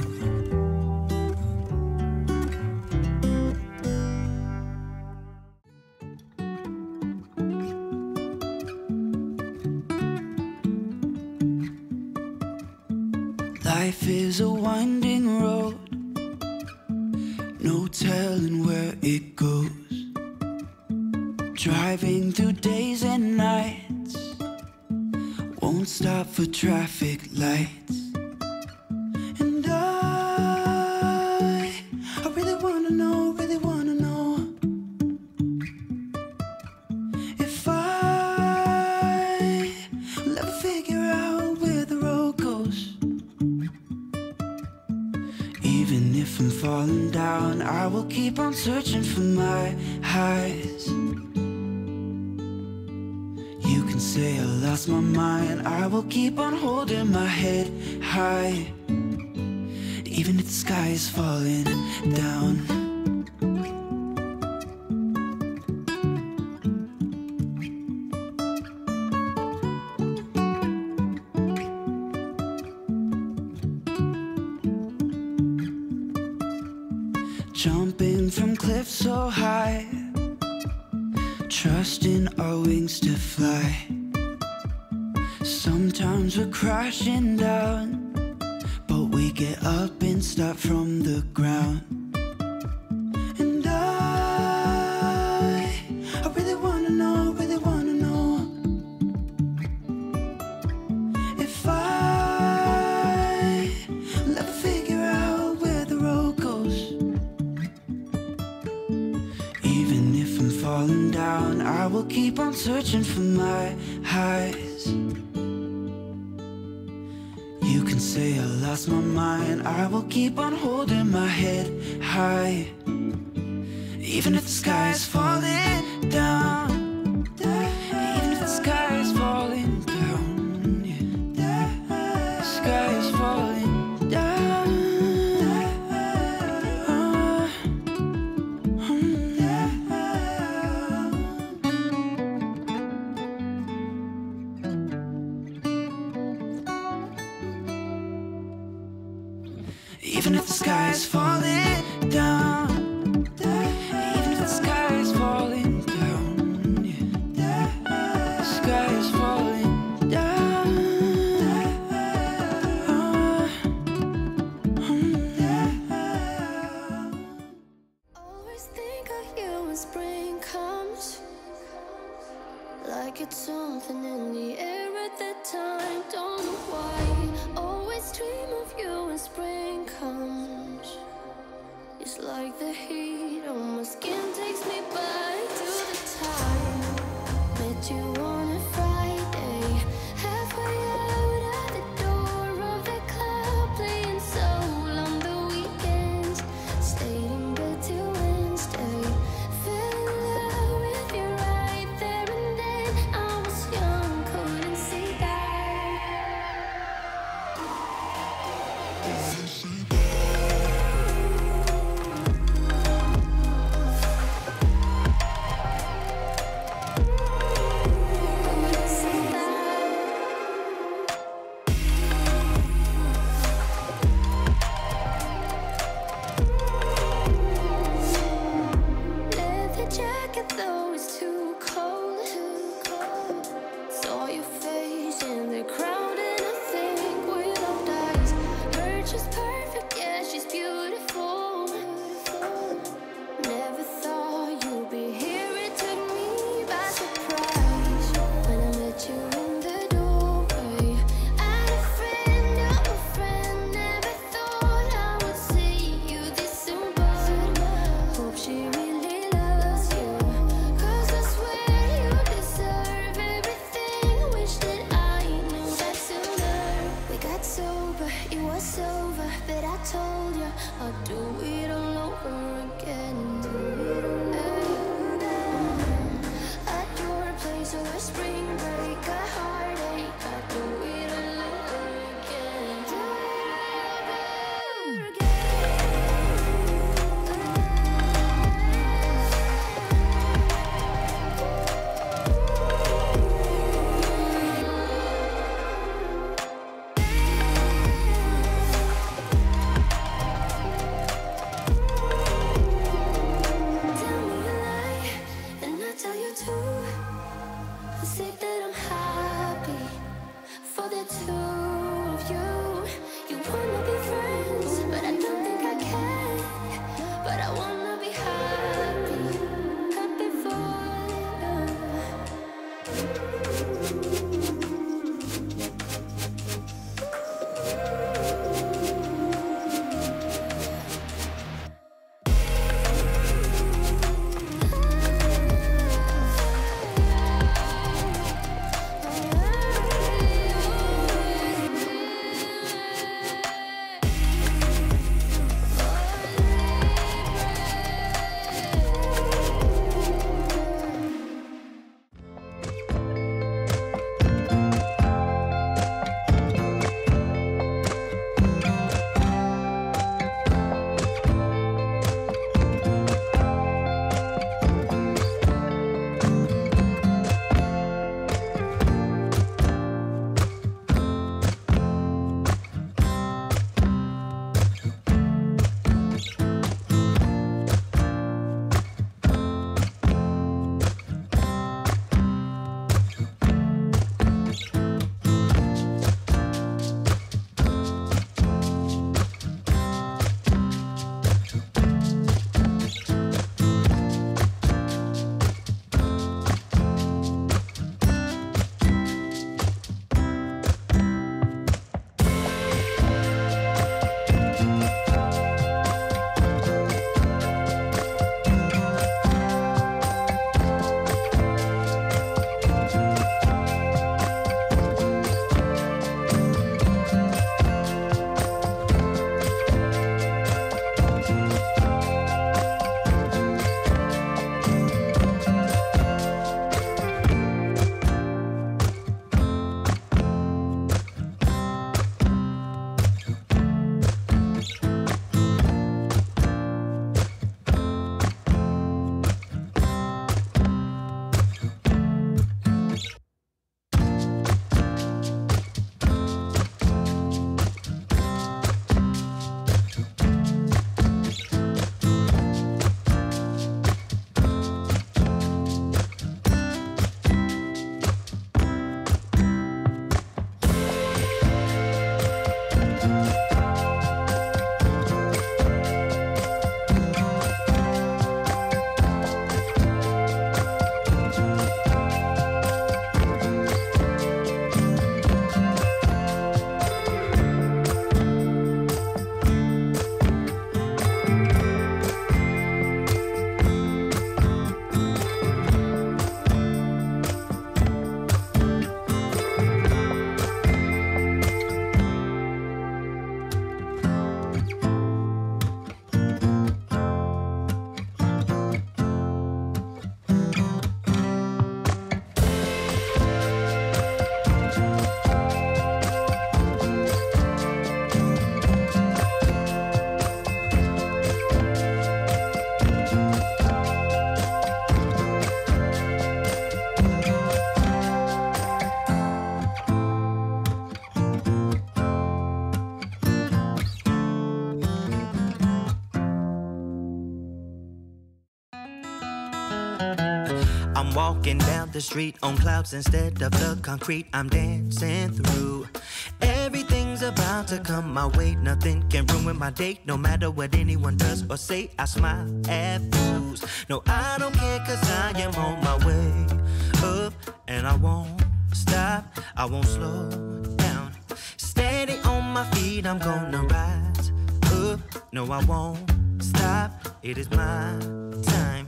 Life is a winding road, no telling where it goes. Driving through days and nights, won't stop for traffic lights. And I really wanna know if I will ever figure out where the road goes. Even if I'm falling down, I will keep on searching for my highs. You can say I lost my mind, I will keep on holding my head high. Even if the sky is falling down. Jumping from cliffs so high, trusting our wings to fly. Sometimes we're crashing down, but we get up and start from the ground. And I really wanna know if I will ever figure out where the road goes. Even if I'm falling down, I will keep on searching for my highs. You can can say I lost my mind, I will keep on holding my head high. Even if the sky is falling down, even if the sky is falling down, yeah. The sky is falling down. Even if the sky is falling down, even if the sky is falling down, yeah. The sky is falling down. Always think of you when spring comes, like it's something in the air at that time. Don't know why. Always dream of you when spring comes. It's like the heat on my skin takes me back to the time met you on a Friday, halfway out at the door of the club, playing soul on the weekends. Stayed in bed till Wednesday. Fell in love with you right there and then. I was young, couldn't see that. walking down the street on clouds instead of the concrete I'm dancing through. Everything's about to come my way. Nothing can ruin my day, no matter what anyone does or say. I smile at fools. No, I don't care, cause I am on my way up, and I won't stop, I won't slow down. Steady on my feet, I'm gonna rise up. No, I won't stop, it is my time.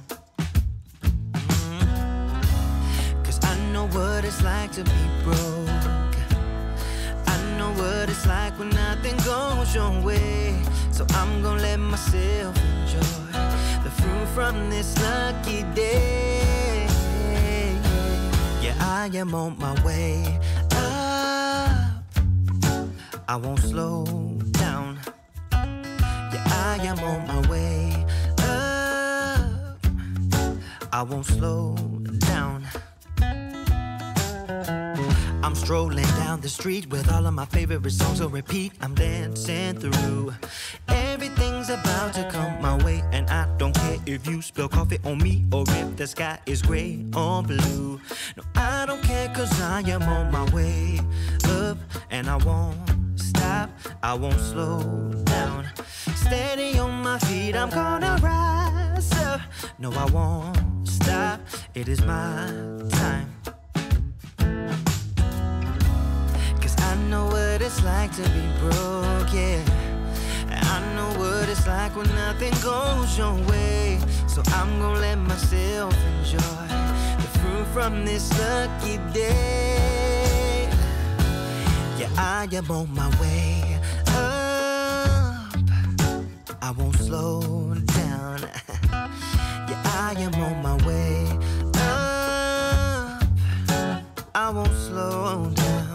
Cause I know what it's like to be broke. I know what it's like when nothing goes your way. So I'm gonna let myself enjoy the fruit from this lucky day. Yeah, I am on my way up, I won't slow down. Yeah, I am on my way up, I won't slow down. I'm strolling down the street with all of my favorite songs on repeat. I'm dancing through. Everything's about to come my way, and I don't care if you spill coffee on me or if the sky is gray or blue. No, I don't care, cause I am on my way up, and I won't stop, I won't slow down. Steady on my feet, I'm gonna rise up. No, I won't stop, it is my time. I know what it's like to be broke, yeah. I know what it's like when nothing goes your way. So I'm gonna let myself enjoy the fruit from this lucky day. Yeah, I am on my way up, I won't slow down. Yeah, I am on my way up, I won't slow down.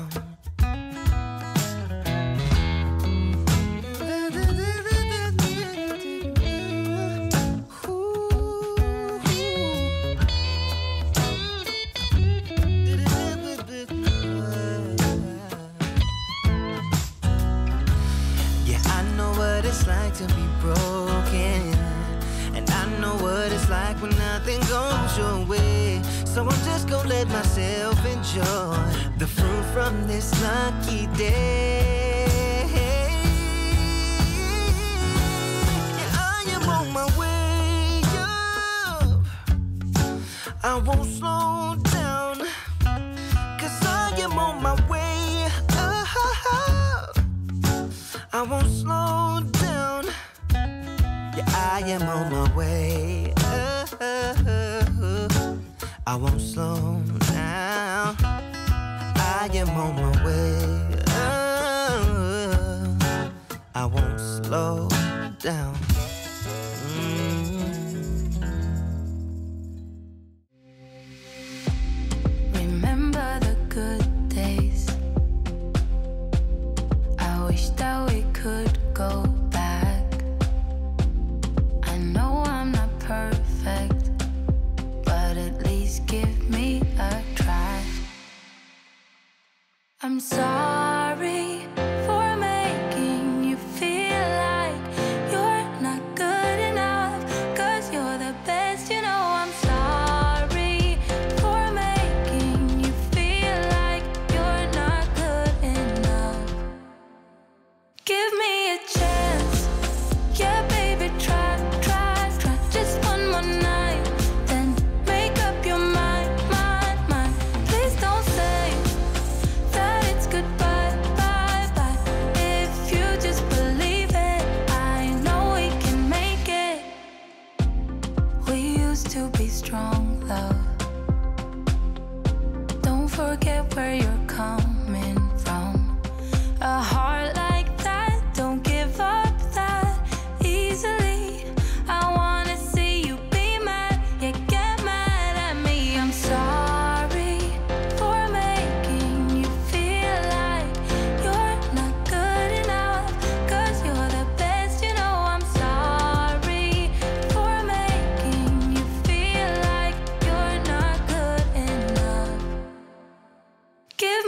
It's like to be broken, and I know what it's like when nothing goes your way. So I'm just gonna let myself enjoy the fruit from this lucky day. Yeah, I am on my way up, I won't slow down, cause I am on my way up, I won't slow down. Yeah, I am on my way up, I won't slow down. I am on my way up, I won't slow down. Remember the good days. I wish that we could go back. I know I'm not perfect, but at least give me a try. I'm sorry for making you feel like you're not good enough, cause you're the best, you know. I'm sorry for making you feel like you're not good enough. Give me a chance, yeah baby, try, just one more night, then make up your mind, mind. Please don't say that it's goodbye, bye. If you just believe it, I know we can make it. We used to be strong, love. Don't forget where you're coming from. A heart like that, don't give up that easily. I wanna see you be mad, yeah, get mad at me. I'm sorry for making you feel like you're not good enough, cause you're the best, you know. I'm sorry for making you feel like you're not good enough. Give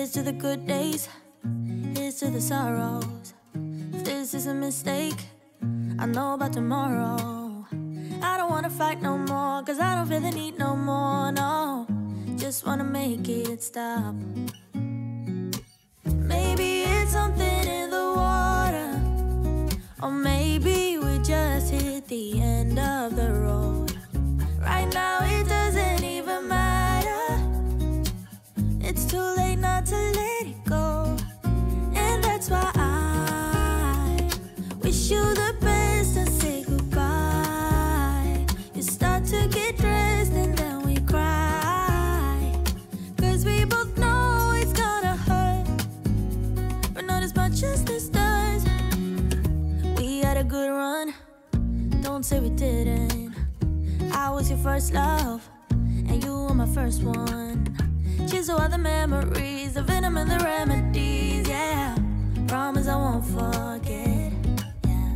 Here's to the good days, here's to the sorrows. If this is a mistake, I know about tomorrow. I don't wanna fight no more, cause I don't feel the need no more, no. Just wanna make it stop. Maybe it's something in the water, or maybe we just hit the end of the road. Right now it doesn't even matter. It's too late not to let it go. And that's why I wish you the best and say goodbye. You start to get dressed and then we cry, cause we both know it's gonna hurt, but not as much as this does. We had a good run, don't say we didn't. I was your first love, and you were my first one. Cheers to all the memories, the venom and the remedies, yeah. Promise I won't forget, yeah.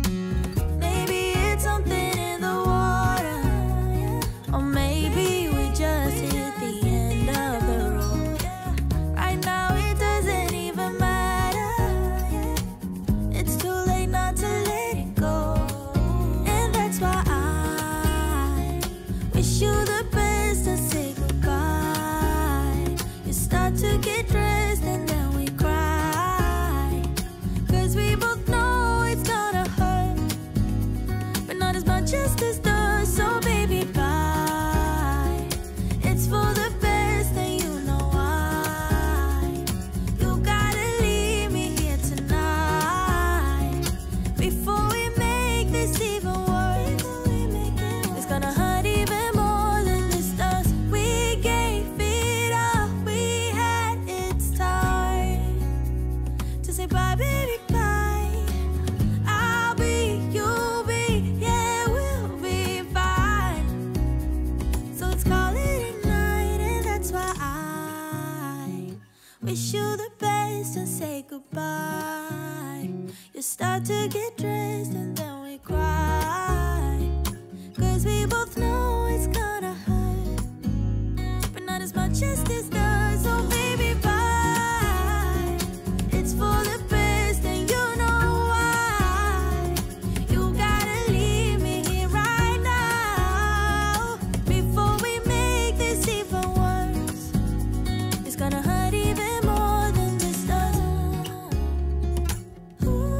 Maybe it's something in the water, yeah. Or maybe we just hit the end of the road, yeah. Right now it doesn't even matter, yeah. It's too late not to let it go. And that's why I wish you the best and say goodbye. You start to get dressed and then we cry, cause we both know it's gonna hurt, but not as much as this does. So baby, bye. It's for the best and you know why. You gotta leave me here tonight before we make this even worse. It's gonna hurt even more than this does. We gave it all we had, it's time to say bye, baby, bye. I'll be, you'll be, yeah, we'll be fine. So let's call it a night, and that's why I wish you the best and say goodbye. You start to get dressed and then we cry, cause we both know it's gonna hurt, but not as much as this does. So baby, bye. It's for the best and you know why. You gotta leave me here right now before we make this even worse. It's gonna hurt even more than this does. Ooh,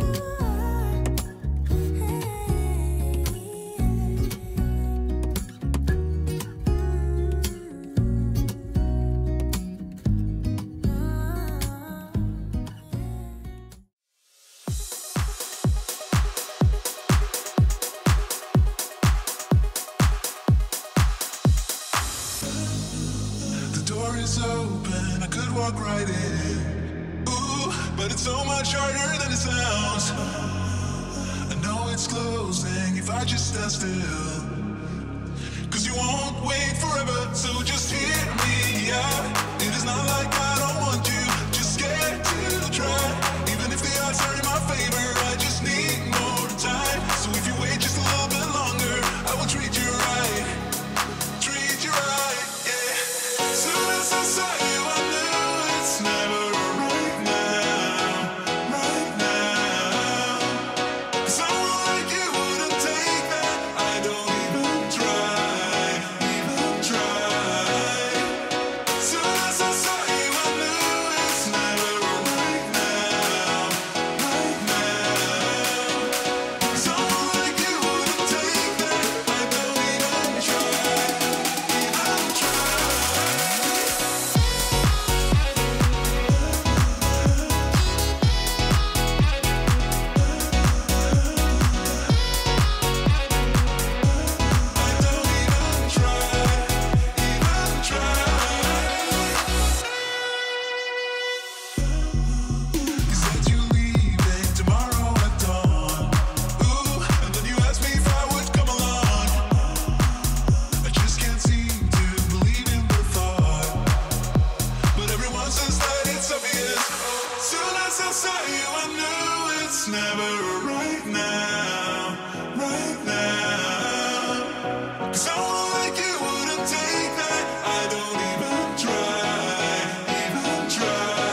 The door is open, I could walk right in. Ooh, but it's so much harder than it sounds. I know it's closing if I just stand still, cause you won't wait forever, so just hear me out. It is not like I don't want you, just scared to try. Even if the odds are in my favor, I just need more time. So if you wait just a little bit longer, I will treat you right. Treat you right, yeah. Soon as I saw you, I knew it's never right now, right now. Cause someone like you wouldn't take that. I don't even try, even try. Soon as I saw you, I knew it's never right now, right now. Someone like you wouldn't take that. I don't even try, even try. It's never right now, right now. 'Cause someone like you wouldn't take that. I don't even try, even try.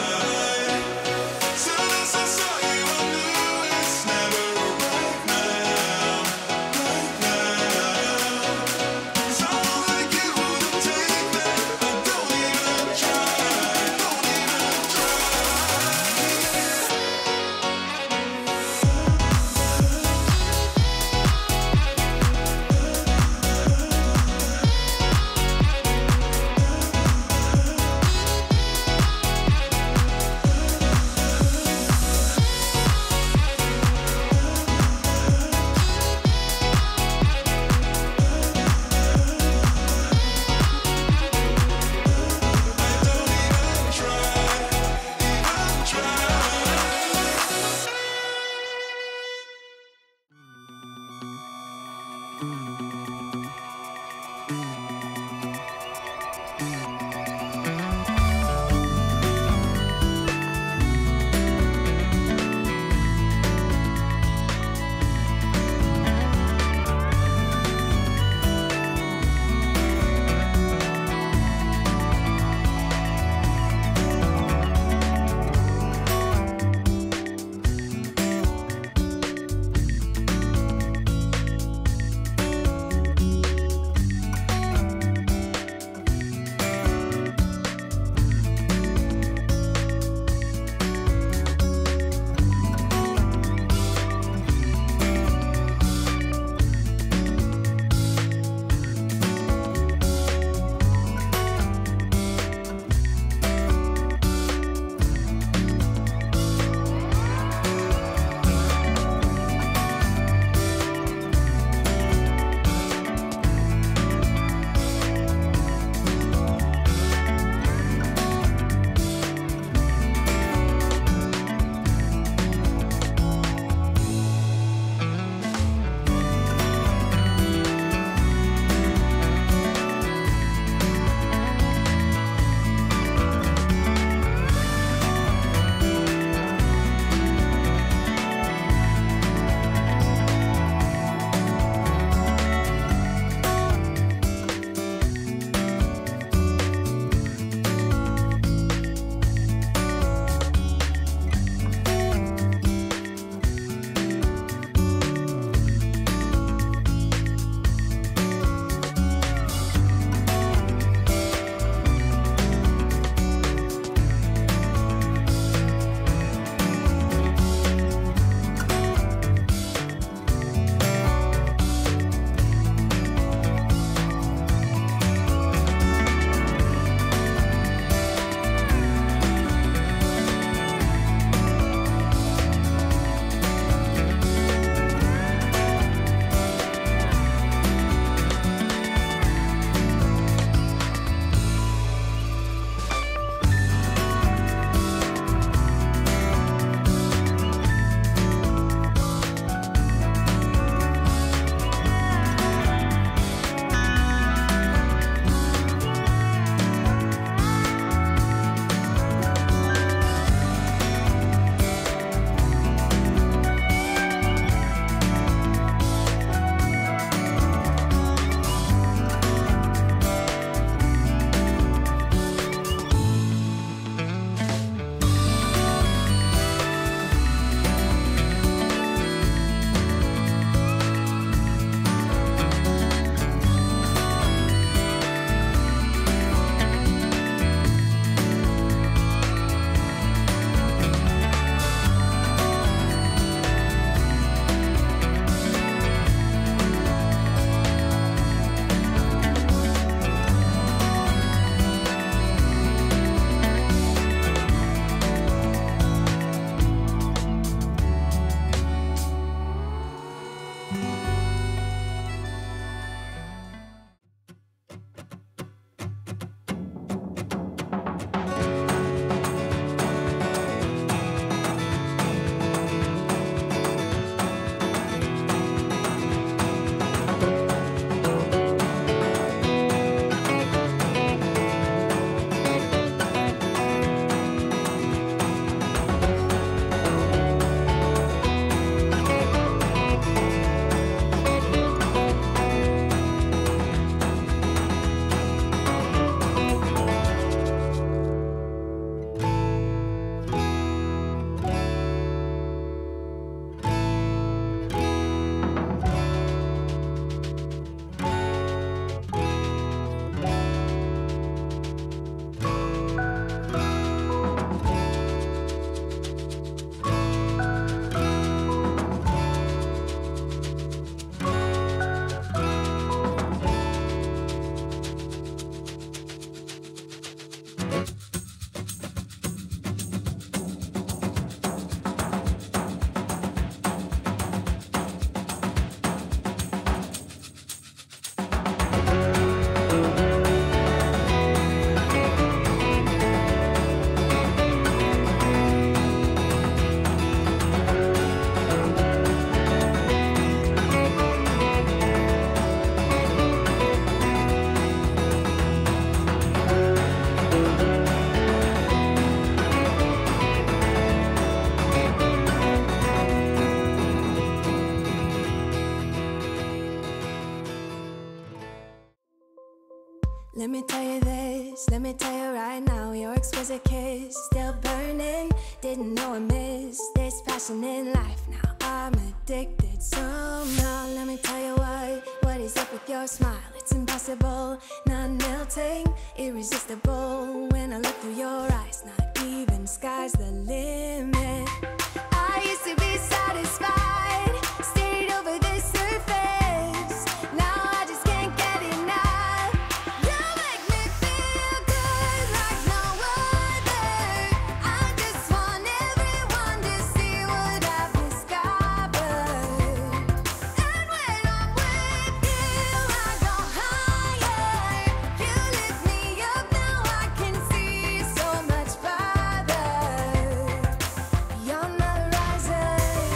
Let me tell you this, let me tell you right now, your exquisite kiss, still burning. Didn't know I missed this passion in life. Now I'm addicted somehow. Let me tell you what is up with your smile? It's impossible, not melting, irresistible. When I look through your eyes, not even sky's the limit. I used to be satisfied, stayed over the surface. Now I just can't get enough. You make me feel good like no other. I just want everyone to see what I've discovered. And when I'm with you, I go higher. You lift me up, now I can see so much farther. You're not rising.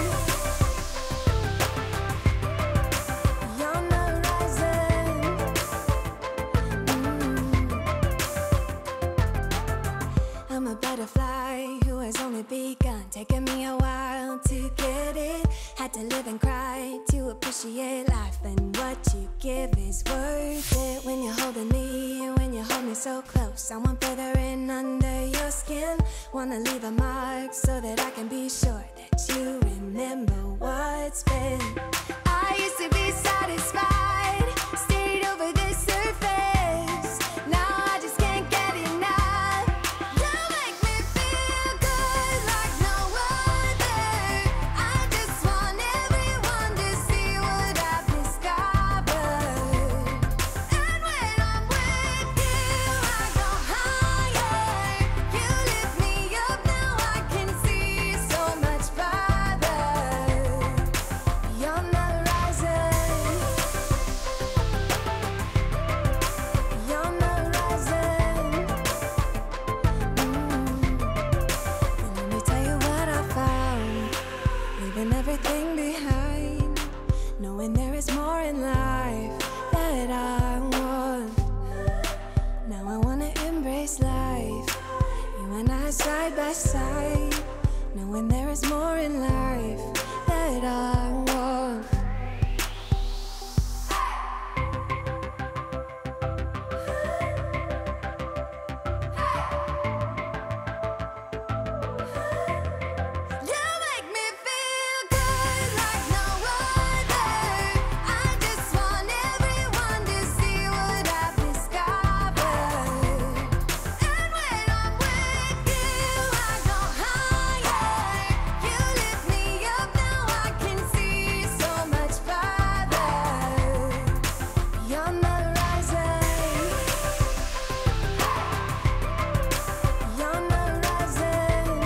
You're not rising. I'm a butterfly who has only begun, taking me a while to get it. Had to live and cry to appreciate life, and what you give is worth it. When you're holding me, when you hold me so close, I want further in under your skin. Wanna leave a mark so that I can be sure that you remember what's been. I used to be satisfied, stayed over the surface. Now I just can't get enough. You make me feel good like no other. I just want everyone to see what I've discovered. And when I'm with you, I go higher. You lift me up, now I can see so much farther. You're not rising. You're not rising. And let me tell you what I found. Leaving everything behind, knowing there is more in life that I want. Now I wanna embrace life, you and I side by side, knowing there is more in life that I want. You make me feel good like no other. I just want everyone to see what I've discovered. And when I'm with you, I go higher. You lift me up, now I can see so much farther. You're not rising. You're not rising.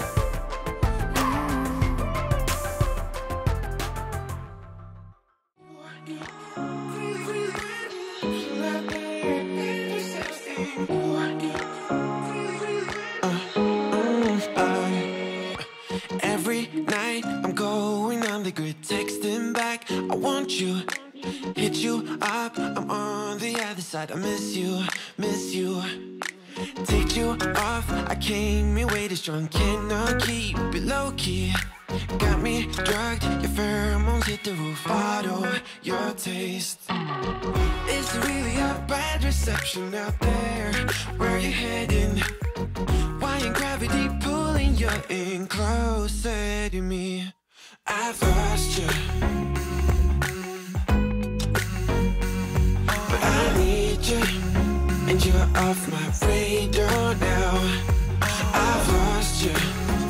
Every night I'm going on the grid, texting back, I want you. Hit you up, I'm on the other side. I miss you, miss you. Take you off, I came in way too strong. Cannot keep it low key. Got me drugged, your pheromones hit the roof. Bottle your taste. It's really a bad reception out there. Where you heading? Why ain't gravity pulling you in closer to me? I've lost you, but I need you, and you're off my radar now. I've lost you,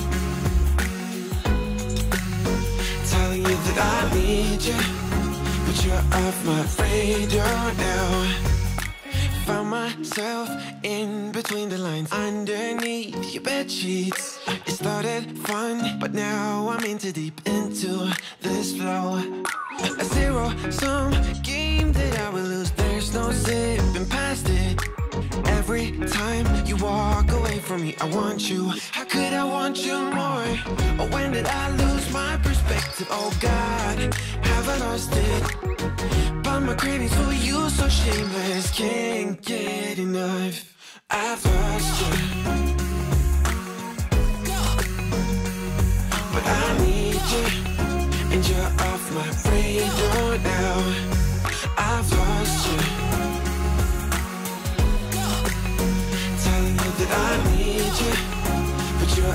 telling you that I need you, but you're off my radar now. Found myself in between the lines, underneath your bed sheets. It started fun, but now I'm in too deep into this flow. A zero-sum game that I will lose. There's no zipping past it. Every time you walk away from me, I want you. How could I want you more? Or when did I lose my perspective? Oh God, have I lost it? But my cravings for you so shameless, can't get enough. I've lost you, but I need you, and you're off my radar now. I've lost you,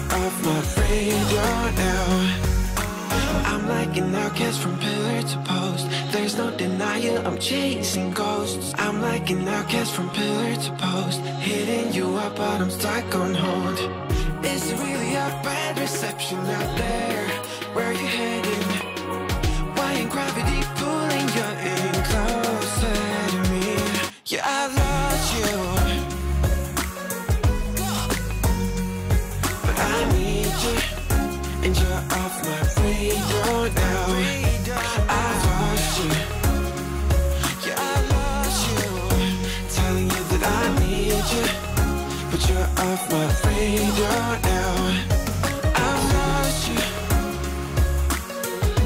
off my radar now. I'm like an outcast from pillar to post. There's no denial, I'm chasing ghosts. I'm like an outcast from pillar to post, hitting you up but I'm stuck on hold. Is it really a bad reception out there? Where you heading? Why ain't gravity pulling you in closer to me? Yeah, I lost you, but I need you, and you're off my radar now. I lost you, yeah, I lost you, telling you that I need you, but you're off my radar now. I lost you,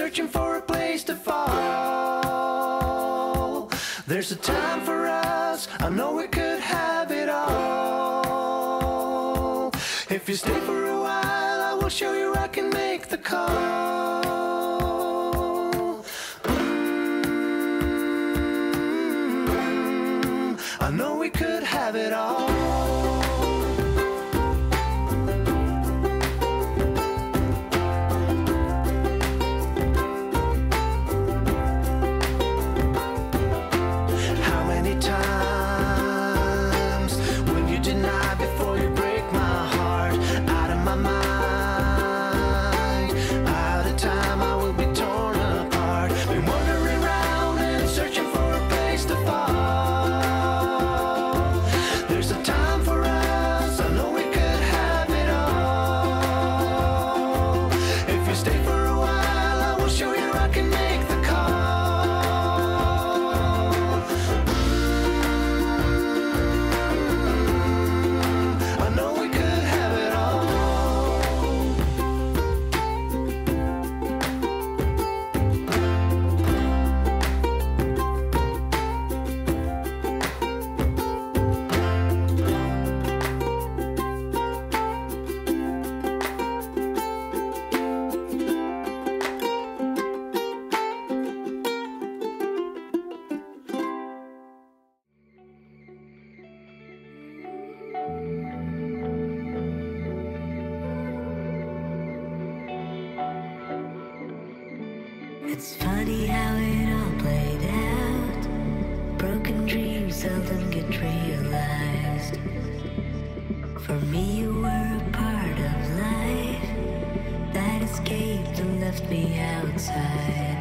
searching for a place to fall. There's a time for us, I know we could have it all. If you stay for a while, I will show you I can make the call. I know we could have it all. It's funny how it all played out. Broken dreams seldom get realized. For me, you were a part of life that escaped and left me outside.